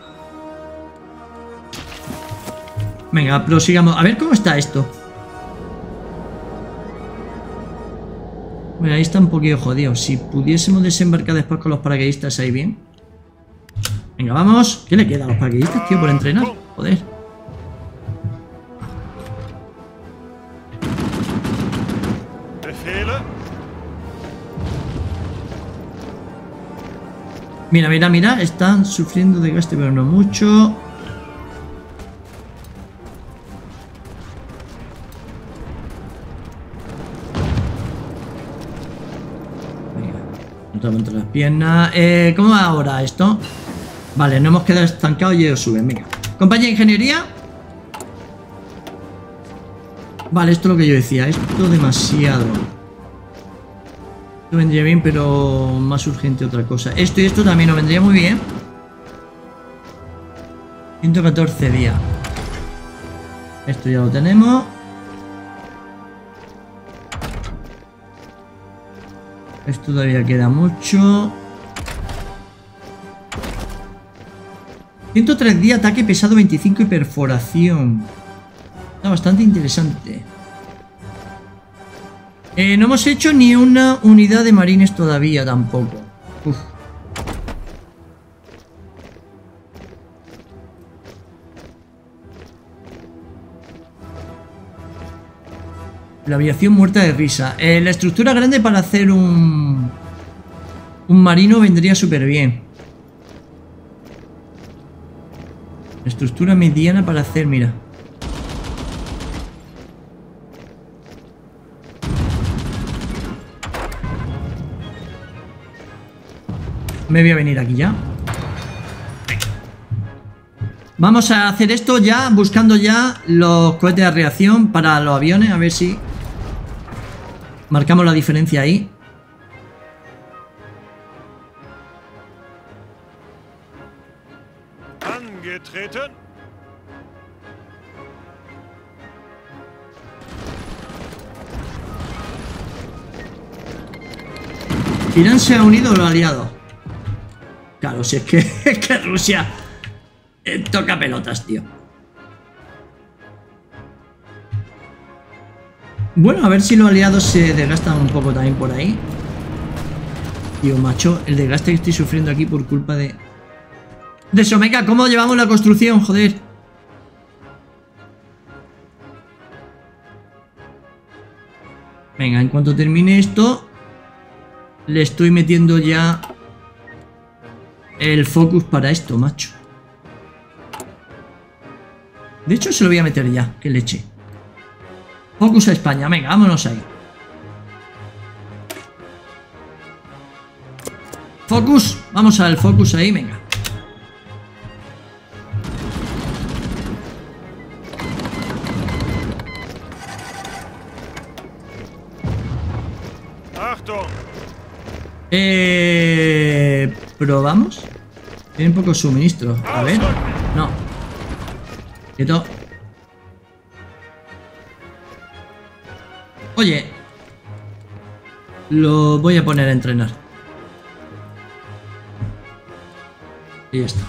Venga, prosigamos. A ver cómo está esto. Bueno, ahí está un poquito jodido. Si pudiésemos desembarcar después con los paracaidistas ahí bien. Venga, vamos. ¿Qué le queda a los paracaidistas, tío, por entrenar? Joder. Mira, mira, mira. Están sufriendo de gasto, pero no mucho. Entre las piernas. ¿Cómo va ahora esto? Vale, no hemos quedado estancados y ellos suben. Venga. Compañía de ingeniería. Vale, esto es lo que yo decía. Esto demasiado. Esto vendría bien, pero más urgente otra cosa. Esto y esto también nos vendría muy bien. 114 días. Esto ya lo tenemos. Esto todavía queda mucho. 103 días, ataque pesado 25 y perforación. Está bastante interesante. No hemos hecho ni una unidad de marines todavía tampoco. Uf. La aviación muerta de risa. La estructura grande para hacer un marino vendría súper bien. La estructura mediana para hacer, mira. Me voy a venir aquí ya. Vamos a hacer esto ya, buscando ya los cohetes de reacción para los aviones, a ver si marcamos la diferencia ahí. Angetreten. Irán se ha unido a los aliados. Claro, si es que, es que Rusia toca pelotas, tío. Bueno, a ver si los aliados se desgastan un poco también por ahí. Tío, macho, el desgaste que estoy sufriendo aquí por culpa de eso. Venga, ¿cómo llevamos la construcción? Joder. Venga, en cuanto termine esto, le estoy metiendo ya el focus para esto, macho. De hecho, se lo voy a meter ya, que leche. Focus a España, venga, vámonos ahí. Focus, vamos al focus ahí, venga. ¿Probamos? Tienen poco suministro. A ver. No. Quieto. Oye. Lo voy a poner a entrenar. Y ya está.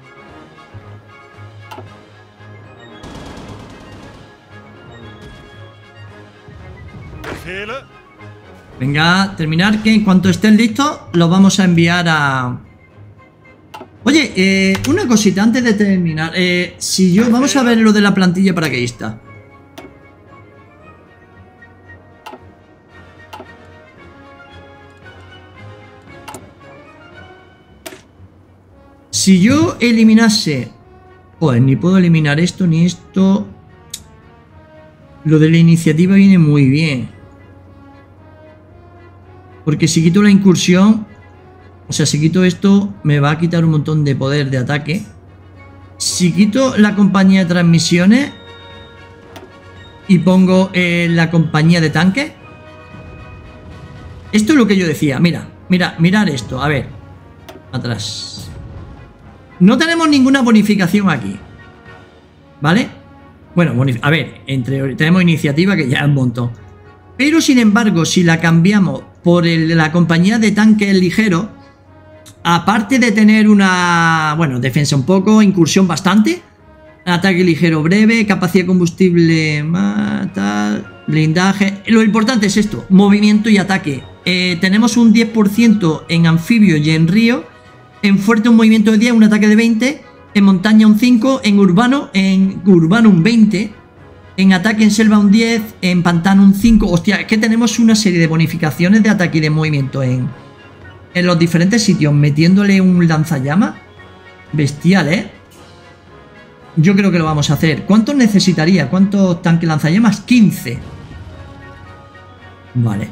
Venga, terminar, que en cuanto estén listos los vamos a enviar a... Oye, una cosita antes de terminar. Si yo... Vamos a ver lo de la plantilla paracaidista. Si yo eliminase... Joder, ni puedo eliminar esto ni esto. Lo de la iniciativa viene muy bien. Porque si quito la incursión, o sea, si quito esto, me va a quitar un montón de poder de ataque. Si quito la compañía de transmisiones y pongo la compañía de tanques, esto es lo que yo decía. Mira, mirad esto, a ver, atrás. No tenemos ninguna bonificación aquí, ¿vale? Bueno, a ver, tenemos iniciativa que ya es un montón. Pero sin embargo, si la cambiamos por la compañía de tanques ligeros, aparte de tener una, bueno, defensa un poco, incursión bastante, ataque ligero breve, capacidad de combustible, tal, blindaje. Lo importante es esto, movimiento y ataque. Tenemos un 10% en anfibio y en río, en fuerte un movimiento de 10, un ataque de 20, en montaña un 5, en urbano un 20, en ataque en selva un 10, en pantano un 5. Hostia, es que tenemos una serie de bonificaciones de ataque y de movimiento en los diferentes sitios, metiéndole un lanzallamas. Bestial, ¿eh? Yo creo que lo vamos a hacer. ¿Cuántos necesitaría? ¿Cuántos tanques lanzallamas? 15. Vale.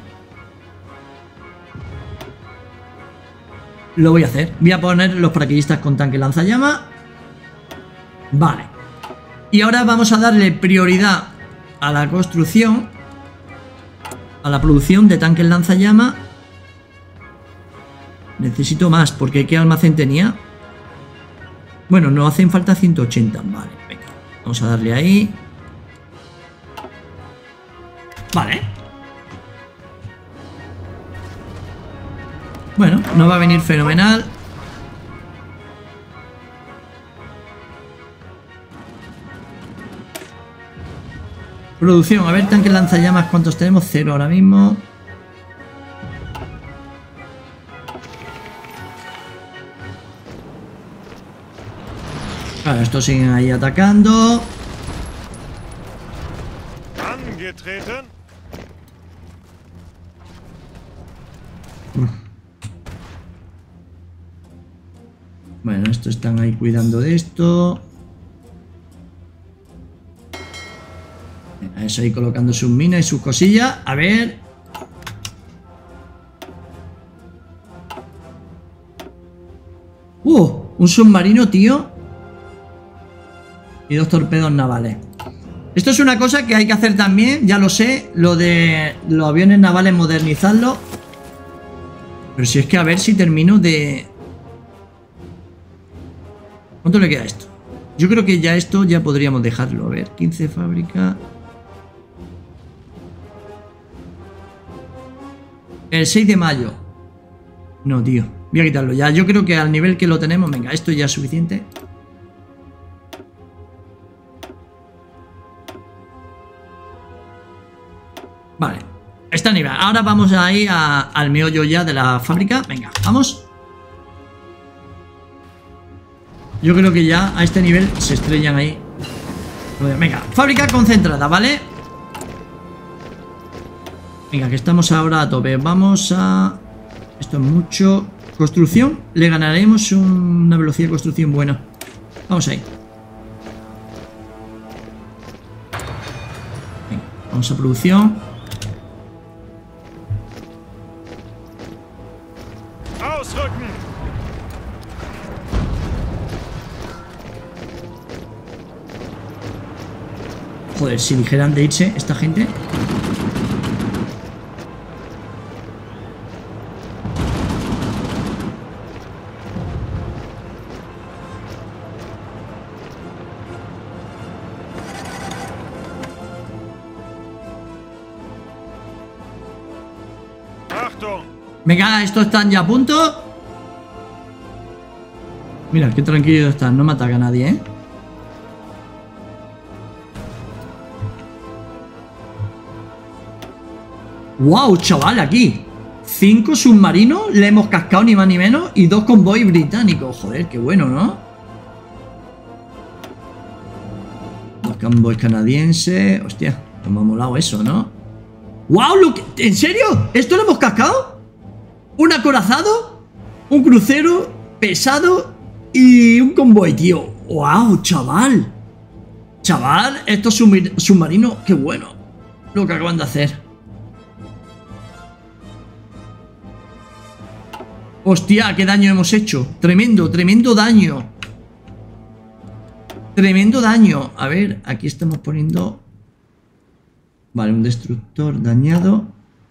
Lo voy a hacer. Voy a poner los paracaidistas con tanque lanzallamas. Vale. Y ahora vamos a darle prioridad a la construcción, a la producción de tanques lanzallamas. Necesito más, porque ¿qué almacén tenía? Bueno, nos hacen falta 180. Vale, venga. Vamos a darle ahí. Vale. Bueno, nos va a venir fenomenal. Producción, a ver, tanques lanzallamas, ¿cuántos tenemos? 0 ahora mismo. Claro, estos siguen ahí atacando. Bueno, estos están ahí cuidando de esto. Eso ahí colocando sus minas y sus cosillas. A ver. Un submarino, tío. Y 2 torpedos navales. Esto es una cosa que hay que hacer también. Ya lo sé. Lo de los aviones navales, modernizarlo. Pero si es que a ver si termino de... ¿Cuánto le queda a esto? Yo creo que ya esto ya podríamos dejarlo. A ver, 15 fábrica. El 6 de mayo. No, tío. Voy a quitarlo ya. Yo creo que al nivel que lo tenemos... Venga, esto ya es suficiente. Vale. Está a nivel. Ahora vamos a ir al meollo ya de la fábrica. Venga, vamos. Yo creo que ya a este nivel se estrellan ahí. Venga, fábrica concentrada, ¿vale? Venga, que estamos ahora a tope. Vamos a... Esto es mucho... Construcción. Le ganaremos una velocidad de construcción buena. Vamos ahí. Venga, vamos a producción. Joder, si dijeran de irse esta gente. Venga, estos están ya a punto. Mira, qué tranquilo están, no me ataca nadie, ¿eh? ¡Wow, chaval! Aquí 5 submarinos, le hemos cascado ni más ni menos. Y 2 convoys británicos. Joder, qué bueno, ¿no? 2 convoys canadienses. Hostia, pues me ha molado eso, ¿no? ¡Wow! ¿En serio? ¿Esto lo hemos cascado? ¿Un acorazado? Un crucero pesado y un convoy, tío. ¡Wow, chaval! Chaval, estos submarinos, qué bueno lo que acaban de hacer. Hostia, qué daño hemos hecho. Tremendo, tremendo daño. Tremendo daño. A ver, aquí estamos poniendo... Vale, un destructor dañado.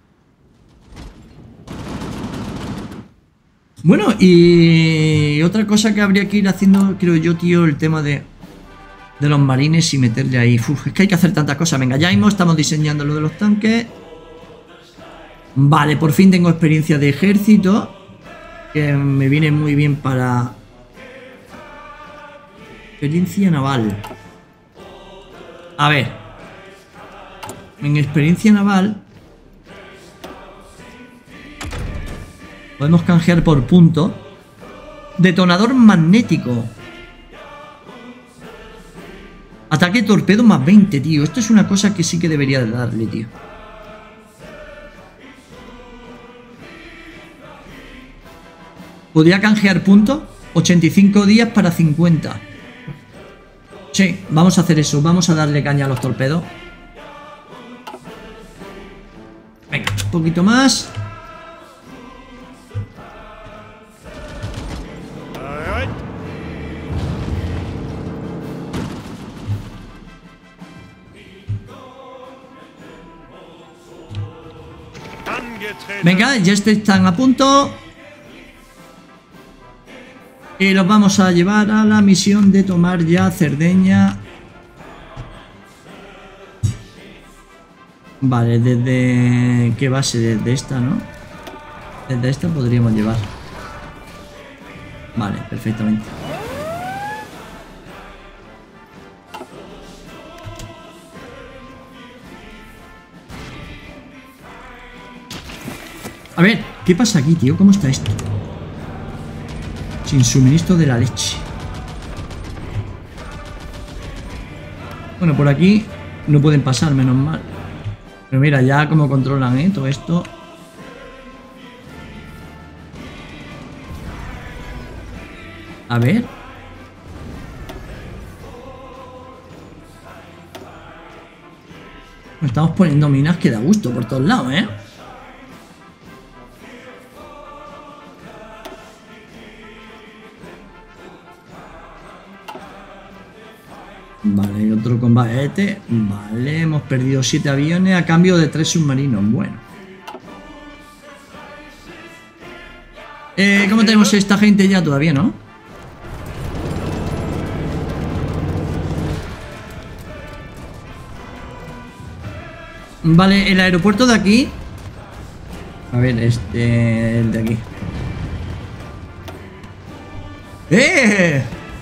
Bueno, y otra cosa que habría que ir haciendo, creo yo, tío, el tema de los marines y meterle ahí. Uf, es que hay que hacer tantas cosas. Venga, ya mismo estamos diseñando lo de los tanques. Vale, por fin tengo experiencia de ejército, que me viene muy bien para... Experiencia naval. A ver. En experiencia naval podemos canjear por punto. Detonador magnético. Ataque torpedo más 20, tío. Esto es una cosa que sí que debería de darle, tío. ¿Podría canjear puntos? 85 días para 50. Sí, vamos a hacer eso. Vamos a darle caña a los torpedos. Venga, un poquito más. Venga, ya están a punto. Y los vamos a llevar a la misión de tomar ya Cerdeña. Vale, desde... ¿Qué base? Desde esta, ¿no? Desde esta podríamos llevar. Vale, perfectamente. A ver, ¿qué pasa aquí, tío? ¿Cómo está esto? Sin suministro de la leche. Bueno, por aquí no pueden pasar, menos mal. Pero mira, ya como controlan, ¿eh? Todo esto. A ver. Estamos poniendo minas que da gusto por todos lados, ¿eh? Vale, otro combate. Vale, hemos perdido 7 aviones a cambio de 3 submarinos. Bueno. ¿Cómo tenemos esta gente ya? Todavía, ¿no? Vale, el aeropuerto de aquí. A ver, el de aquí. ¡Eh!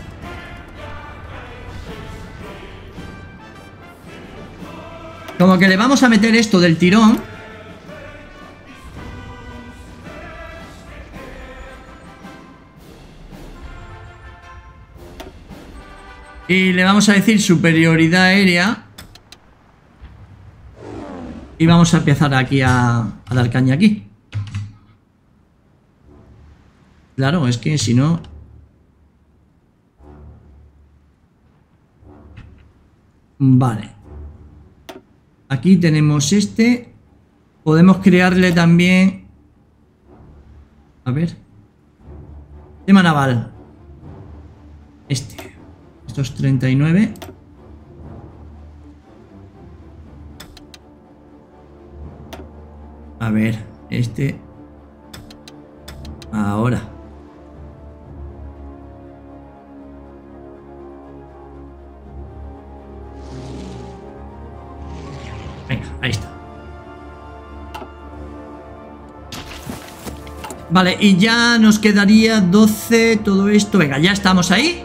Como que le vamos a meter esto del tirón. Y le vamos a decir superioridad aérea. Y vamos a empezar aquí a dar caña aquí. Claro, es que si no... Vale. Aquí tenemos este. Podemos crearle también... A ver. Tema naval. Este. Esto es 39. A ver, este... Ahora. Venga, ahí está. Vale, y ya nos quedaría 12, todo esto. Venga, ya estamos ahí.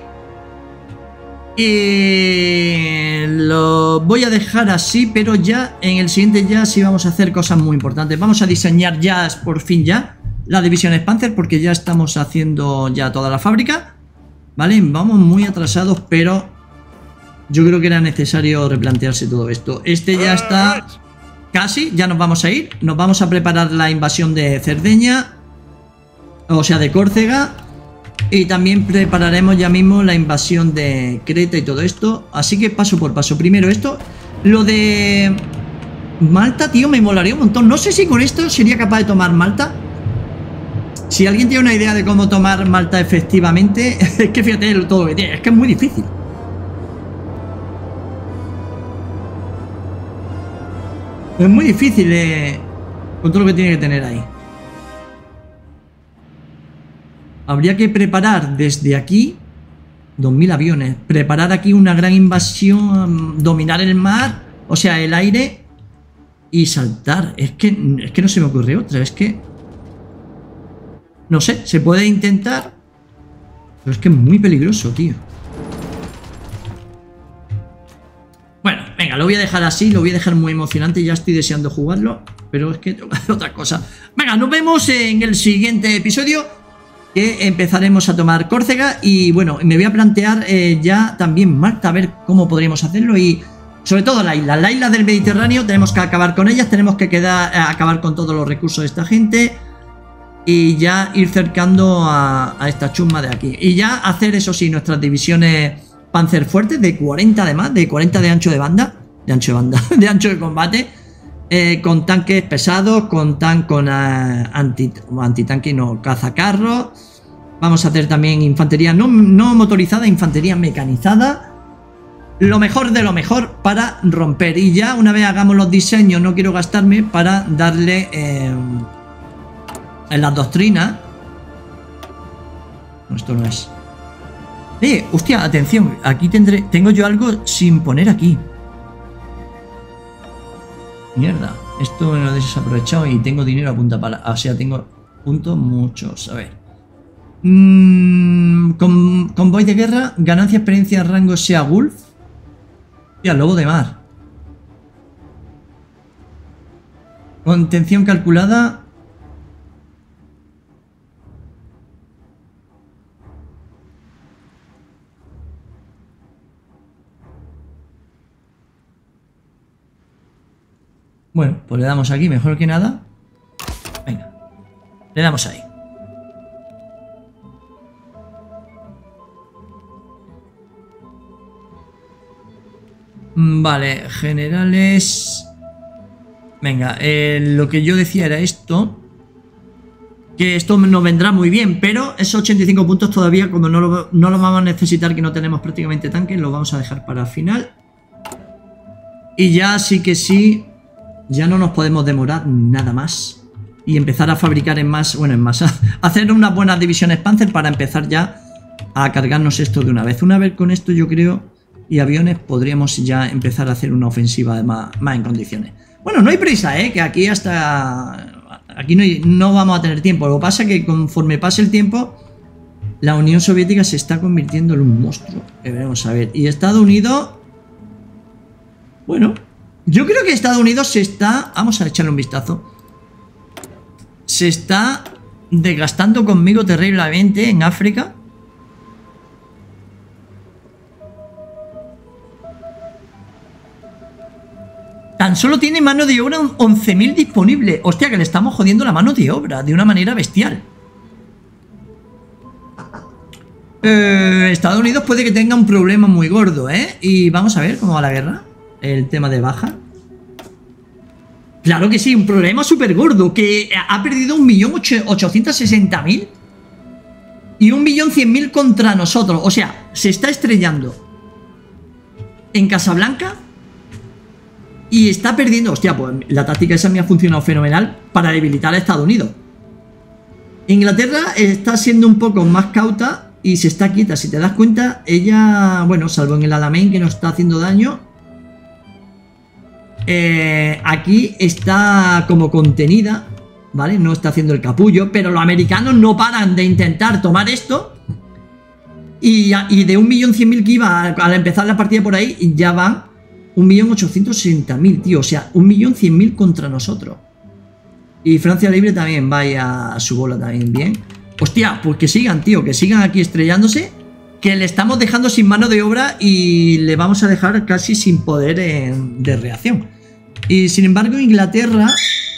Y lo voy a dejar así, pero ya en el siguiente ya sí vamos a hacer cosas muy importantes. Vamos a diseñar ya, por fin ya, la división Panzer, porque ya estamos haciendo ya toda la fábrica. Vale, vamos muy atrasados, pero yo creo que era necesario replantearse todo esto. Este ya está casi, ya nos vamos a ir. Nos vamos a preparar la invasión de Cerdeña, o sea, de Córcega. Y también prepararemos ya mismo la invasión de Creta y todo esto. Así que paso por paso. Primero esto. Lo de Malta, tío, me molaría un montón. No sé si con esto sería capaz de tomar Malta. Si alguien tiene una idea de cómo tomar Malta efectivamente, es que fíjate todo lo que tiene. Es que es muy difícil. Es muy difícil con todo lo que tiene que tener ahí. Habría que preparar desde aquí 2000 aviones. Preparar aquí una gran invasión, dominar el mar, o sea, el aire, y saltar. Es que no se me ocurre otra. Es que... No sé, se puede intentar, pero es que es muy peligroso, tío. Bueno, venga, lo voy a dejar así. Lo voy a dejar muy emocionante. Ya estoy deseando jugarlo, pero es que tengo que hacer otra cosa. Venga, nos vemos en el siguiente episodio, que empezaremos a tomar Córcega. Y bueno, me voy a plantear ya también Malta, a ver cómo podríamos hacerlo. Y sobre todo la isla del Mediterráneo, tenemos que acabar con ellas. Tenemos que acabar con todos los recursos de esta gente. Y ya ir cercando a esta chusma de aquí. Y ya hacer, eso sí, nuestras divisiones Panzer fuertes de 40 además, de 40 de ancho de banda. De ancho de combate. Con tanques pesados, con antitanque, no, cazacarros. Vamos a hacer también infantería no motorizada, infantería mecanizada. Lo mejor de lo mejor para romper. Y ya una vez hagamos los diseños, no quiero gastarme para darle en las doctrinas. No, esto no es. Hostia, atención. Aquí tengo yo algo sin poner aquí. Mierda, esto me lo he desaprovechado y tengo dinero a punta pala. O sea, tengo puntos muchos. A ver. Convoy de guerra, ganancia, experiencia, rango sea Gulf. Hostia, lobo de mar. Contención calculada. Bueno, pues le damos aquí, mejor que nada. Venga, le damos ahí. Vale, generales. Venga, lo que yo decía era esto. Que esto nos vendrá muy bien, pero esos 85 puntos todavía, como no lo vamos a necesitar, que no tenemos prácticamente tanques, lo vamos a dejar para el final. Y ya sí que sí... Ya no nos podemos demorar nada más. Y empezar a fabricar en masa. Hacer unas buenas divisiones Panzer para empezar ya a cargarnos esto de una vez. Una vez con esto, yo creo, y aviones, podríamos ya empezar a hacer una ofensiva más en condiciones. Bueno, no hay prisa, que aquí hasta... Aquí no vamos a tener tiempo. Lo que pasa es que conforme pase el tiempo, La Unión Soviética se está convirtiendo en un monstruo. Veremos a ver. Y Estados Unidos... Bueno, yo creo que Estados Unidos se está... Vamos a echarle un vistazo. Se está desgastando conmigo terriblemente en África. Tan solo tiene mano de obra 11.000 disponible. Hostia, que le estamos jodiendo la mano de obra de una manera bestial. Estados Unidos puede que tenga un problema muy gordo, ¿eh? Y vamos a ver cómo va la guerra. El tema de baja. Claro que sí, un problema súper gordo. Que ha perdido 1.860.000 y 1.100.000 contra nosotros. O sea, se está estrellando en Casablanca y está perdiendo. Hostia, pues la táctica esa me ha funcionado fenomenal para debilitar a Estados Unidos. Inglaterra está siendo un poco más cauta y se está quieta. Si te das cuenta, ella, bueno, salvo en el Alamein que nos está haciendo daño, aquí está como contenida, ¿vale? No está haciendo el capullo, pero los americanos no paran de intentar tomar esto. Y de 1.100.000 que iba al empezar la partida por ahí, ya van 1.860.000, tío. O sea, 1.100.000 contra nosotros. Y Francia Libre también vaya a su bola también, bien. Hostia, pues que sigan, tío, que sigan aquí estrellándose. Que le estamos dejando sin mano de obra y le vamos a dejar casi sin poder de reacción. Y sin embargo, Inglaterra,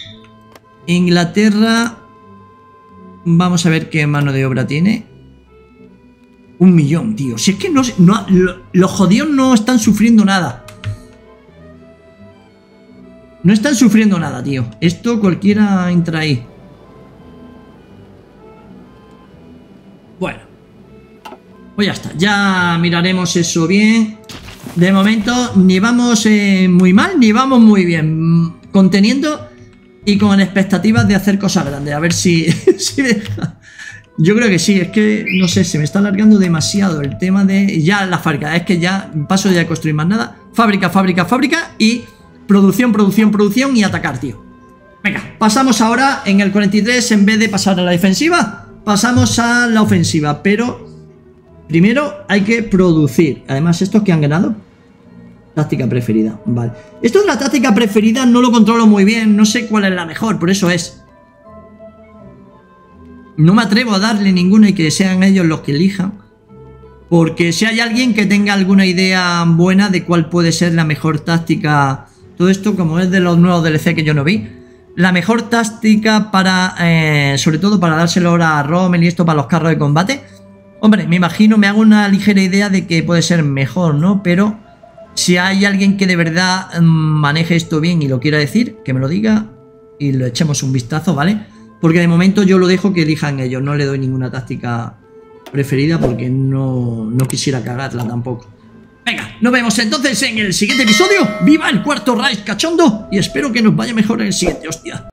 vamos a ver qué mano de obra tiene. 1.000.000, tío. Si es que los jodidos no están sufriendo nada. No están sufriendo nada, tío. Esto cualquiera entra ahí. Bueno, pues ya está. Ya miraremos eso bien. De momento ni vamos muy mal ni vamos muy bien. Conteniendo y con expectativas de hacer cosas grandes. A ver si deja. Yo creo que sí. Es que, no sé, se me está alargando demasiado el tema de... Ya la fábrica. Es que ya paso de construir más nada. Fábrica, fábrica, fábrica y... Producción, producción, producción y atacar, tío. Venga, pasamos ahora en el 43. En vez de pasar a la defensiva, pasamos a la ofensiva. Pero primero hay que producir. Además, estos que han ganado, táctica preferida, vale. Esto de la táctica preferida no lo controlo muy bien. No sé cuál es la mejor, por eso es. No me atrevo a darle ninguna y que sean ellos los que elijan. Porque si hay alguien que tenga alguna idea buena de cuál puede ser la mejor táctica... Todo esto, como es de los nuevos DLC que yo no vi, la mejor táctica para, sobre todo para dárselo ahora a Rommel y esto para los carros de combate. Hombre, me imagino, me hago una ligera idea de que puede ser mejor, ¿no? Pero si hay alguien que de verdad maneje esto bien y lo quiera decir, que me lo diga y lo echemos un vistazo, ¿vale? Porque de momento yo lo dejo que elijan ellos, no le doy ninguna táctica preferida porque no quisiera cagarla tampoco. Venga, nos vemos entonces en el siguiente episodio. ¡Viva el Cuarto Reich cachondo! Y espero que nos vaya mejor en el siguiente, hostia.